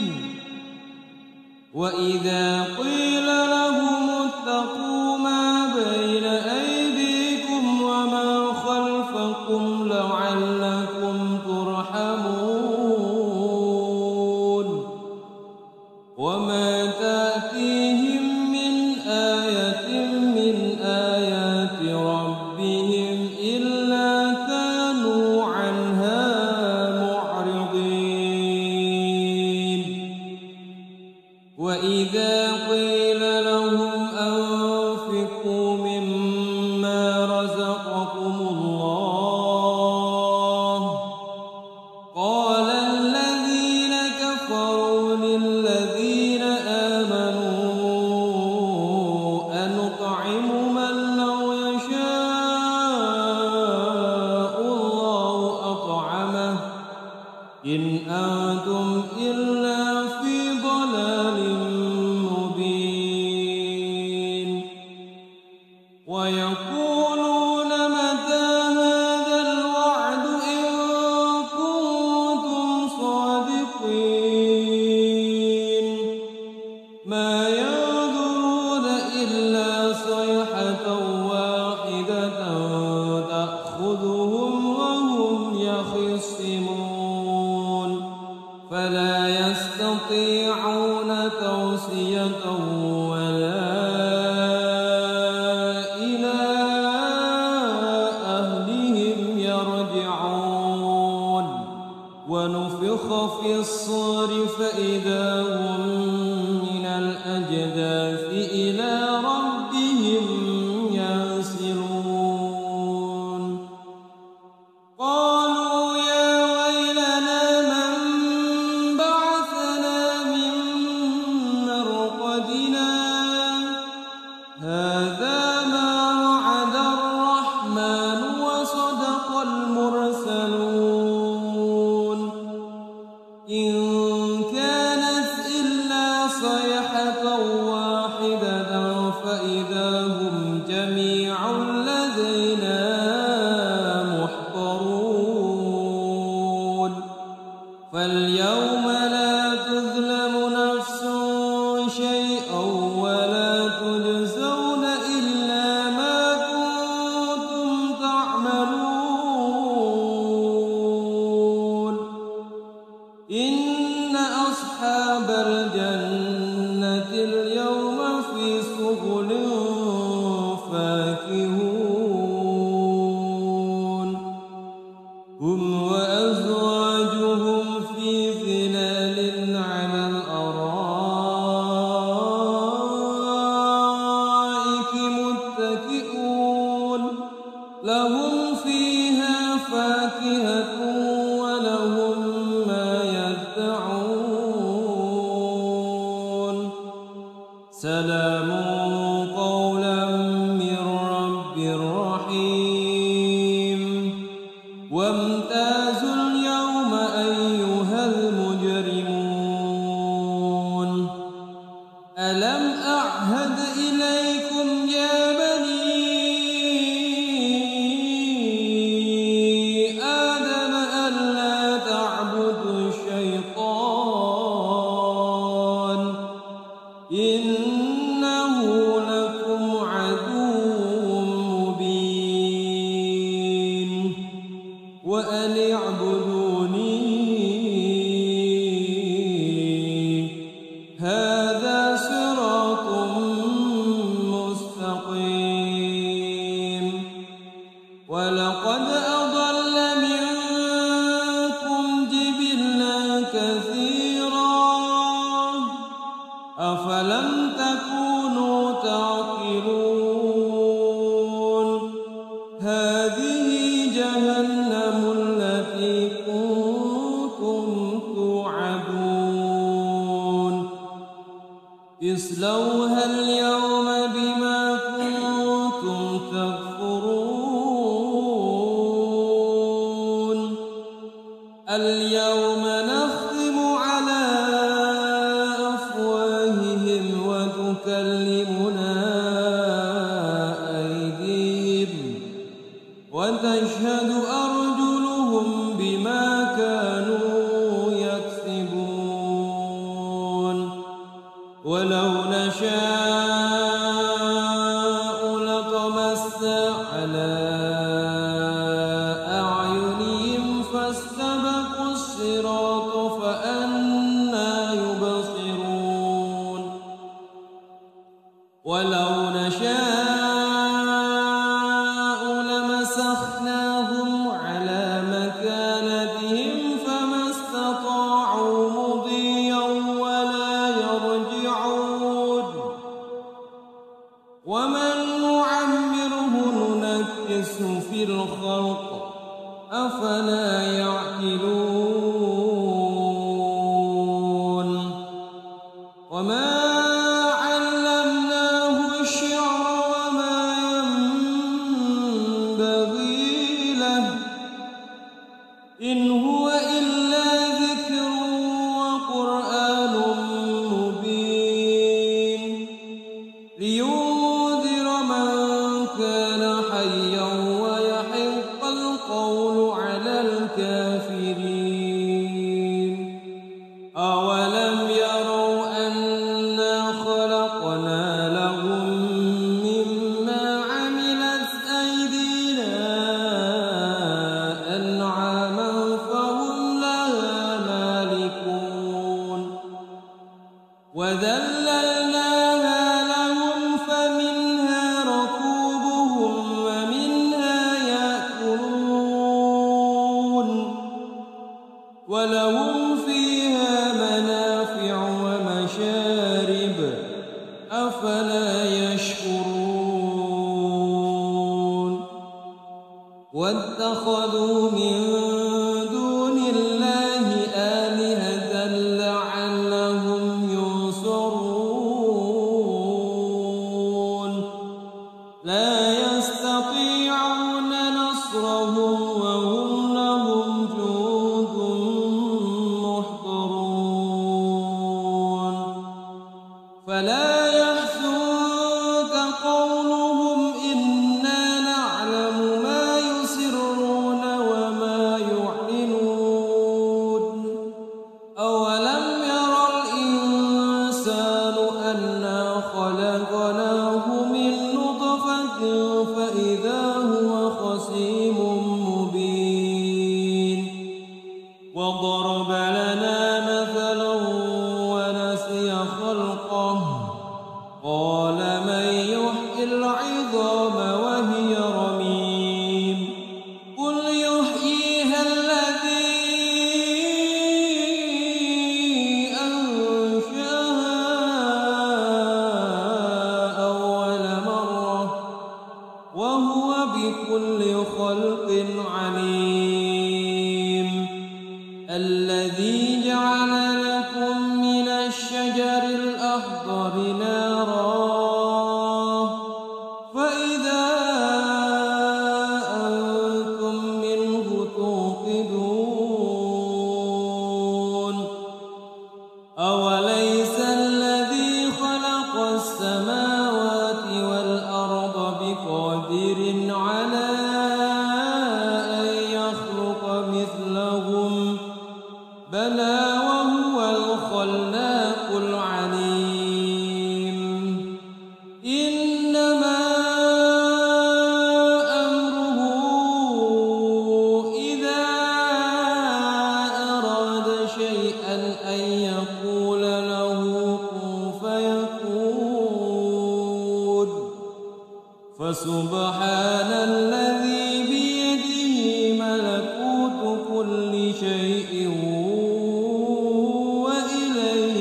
[SPEAKER 2] وإذا قيل لهم اتقوا ما بين أيديكم وما خلفكم لعلكم ترحمون وما تأتيهم من آية من آيات ربهم إلا كانوا عنها معرضين وإذا قيل لهم أنفقوا مما رزقكم الله قال الذين كفروا للذين آمنوا أنطعم من لو يشاء الله أطعمه إن أنتم إلا في ضلال مبين ويقولون متى هذا الوعد إن كنتم صادقين ما ينظرون إلا صيحة واحدة تأخذهم وهم يخصمون فلا يستطيعون توصية ولا الصور فإذا هم من الأجداث إلى ربهم ينسلون قالوا يا ويلنا من بعثنا من مرقدنا هذا ما وعد الرحمن وصدق المرسلون إن كانت إلا صيحة واحدة فإذا هم جميع لدينا محضرون فاليوم لا تظلم نفس شيئا ولا تجزون إلا ما كنتم تعملون إن أصحاب الجنة اليوم في شغل فاكهون هم وأزواجهم في ظلال على الأرائك متكئون لهم فيها فاكهة ولهم ما يدعون سلام قولا من رب رحيم وامتازوا اليوم أيها المجرمون ألم أعهد إليكم يا بني آدم ألا تعبدوا الشيطان إنه لكم عدو مبين وأن اعبدوني هذا صراط مستقيم ولقد أضل منكم جبلا كثيرا أفلم تكونوا تعقلون هذه جهنم التي كنتم توعدون اصلوها اليوم بما كنتم تكفرون اليوم نختم على أفواههم وتكلمنا أيديهم وتشهد أرجلهم بما كانوا يكسبون ولو نشاء لطمسنا على أعينهم فاستبقوا الصراط فأنى يبصرون ولو نشاء لمسخناهم على مكانتهم فما استطاعوا مضيا ولا يرجعون ومن نعمره ننكسه في الخلق أفلا يعقلون وما علمناه الشعر وما ينبغي له إن هو إلا ذكر وقرآن مبين لينذر من كان حيا ويحق القول على الكافرين أولم يروا أنا خلقنا لهم مما عملت أيدينا أنعاما فهم لها مالكون وذللناها لهم فمنها ركوبهم ومنها يأكلون ولهم فيها فلا يحزنك قولهم إنا نعلم ما يسرون وما يعلنون أولم ير الإنسان أنا خلقناه من نطفة فإذا هو خصيم مبين وضرب لنا مثلا ونسي خلقه قال من يحيي العظام وهي رميم قل يحييها الذي أنشأها أول مرة وهو بكل خلق عليم الذي جعل لكم من الشجر الأخضر نارا فإذا أنتم منه توقدون أوليس الذي خلق السماوات والأرض بقادر على أن يخلق مثلهم بلى وهو الخلاق العليم إنما أمره إذا أراد شيئا أن يقول له كن فيكون فسبحان الذي بيده ملكوت كل شيء وإليه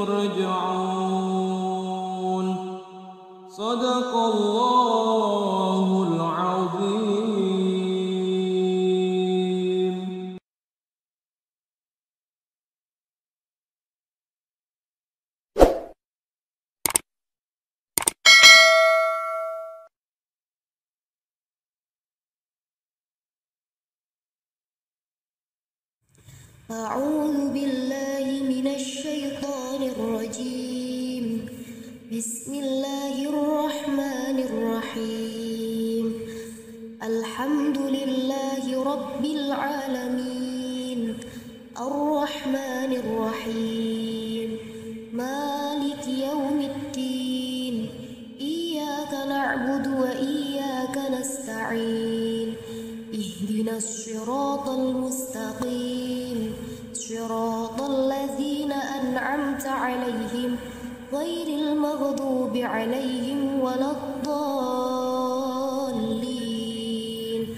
[SPEAKER 2] ترجعون صدق الله العظيم.
[SPEAKER 1] أعوذ بالله من الشيطان الرجيم. بسم الله الرحمن الرحيم. الحمد لله رب العالمين الرحمن الرحيم مالك يوم الدين إياك نعبد وإياك نستعين اهدنا الصراط المستقيم صراط الذين أنعمت عليهم غير المغضوب عليهم ولا الضالين.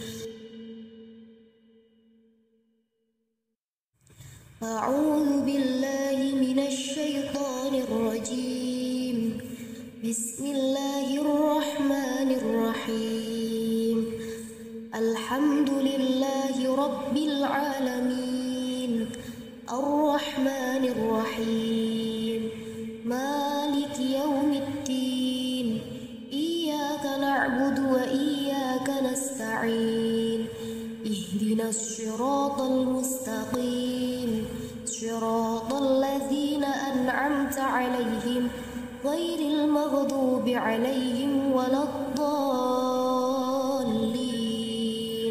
[SPEAKER 1] أعوذ بالله من الشيطان الرجيم. بسم الله الرحمن الرحيم. الحمد لله رب العالمين الرحمن الرحيم مالك يوم الدين إياك نعبد وإياك نستعين اهدنا الصراط المستقيم صراط الذين أنعمت عليهم غير المغضوب عليهم ولا الضالين.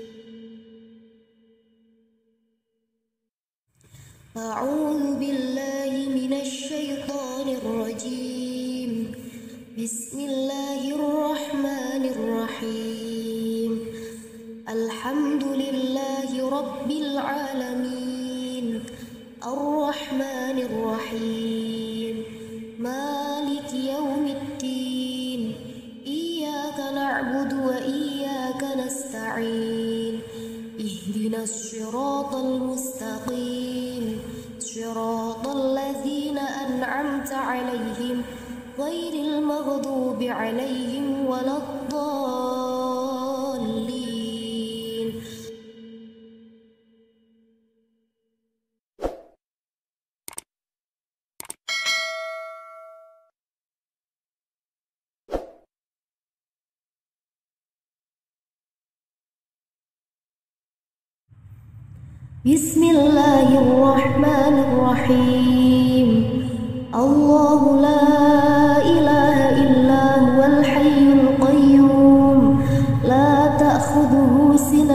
[SPEAKER 1] أعوذ بالله من الشيطان الرجيم. بسم الله الرحمن الرحيم. الحمد لله رب العالمين الرحمن الرحيم مالك يوم الدين إياك نعبد وإياك نستعين اهدنا الصراط المستقيم صراط الذين أنعمت عليهم غير المغضوب عليهم ولا الضالين. بسم الله الرحمن الرحيم. الله لا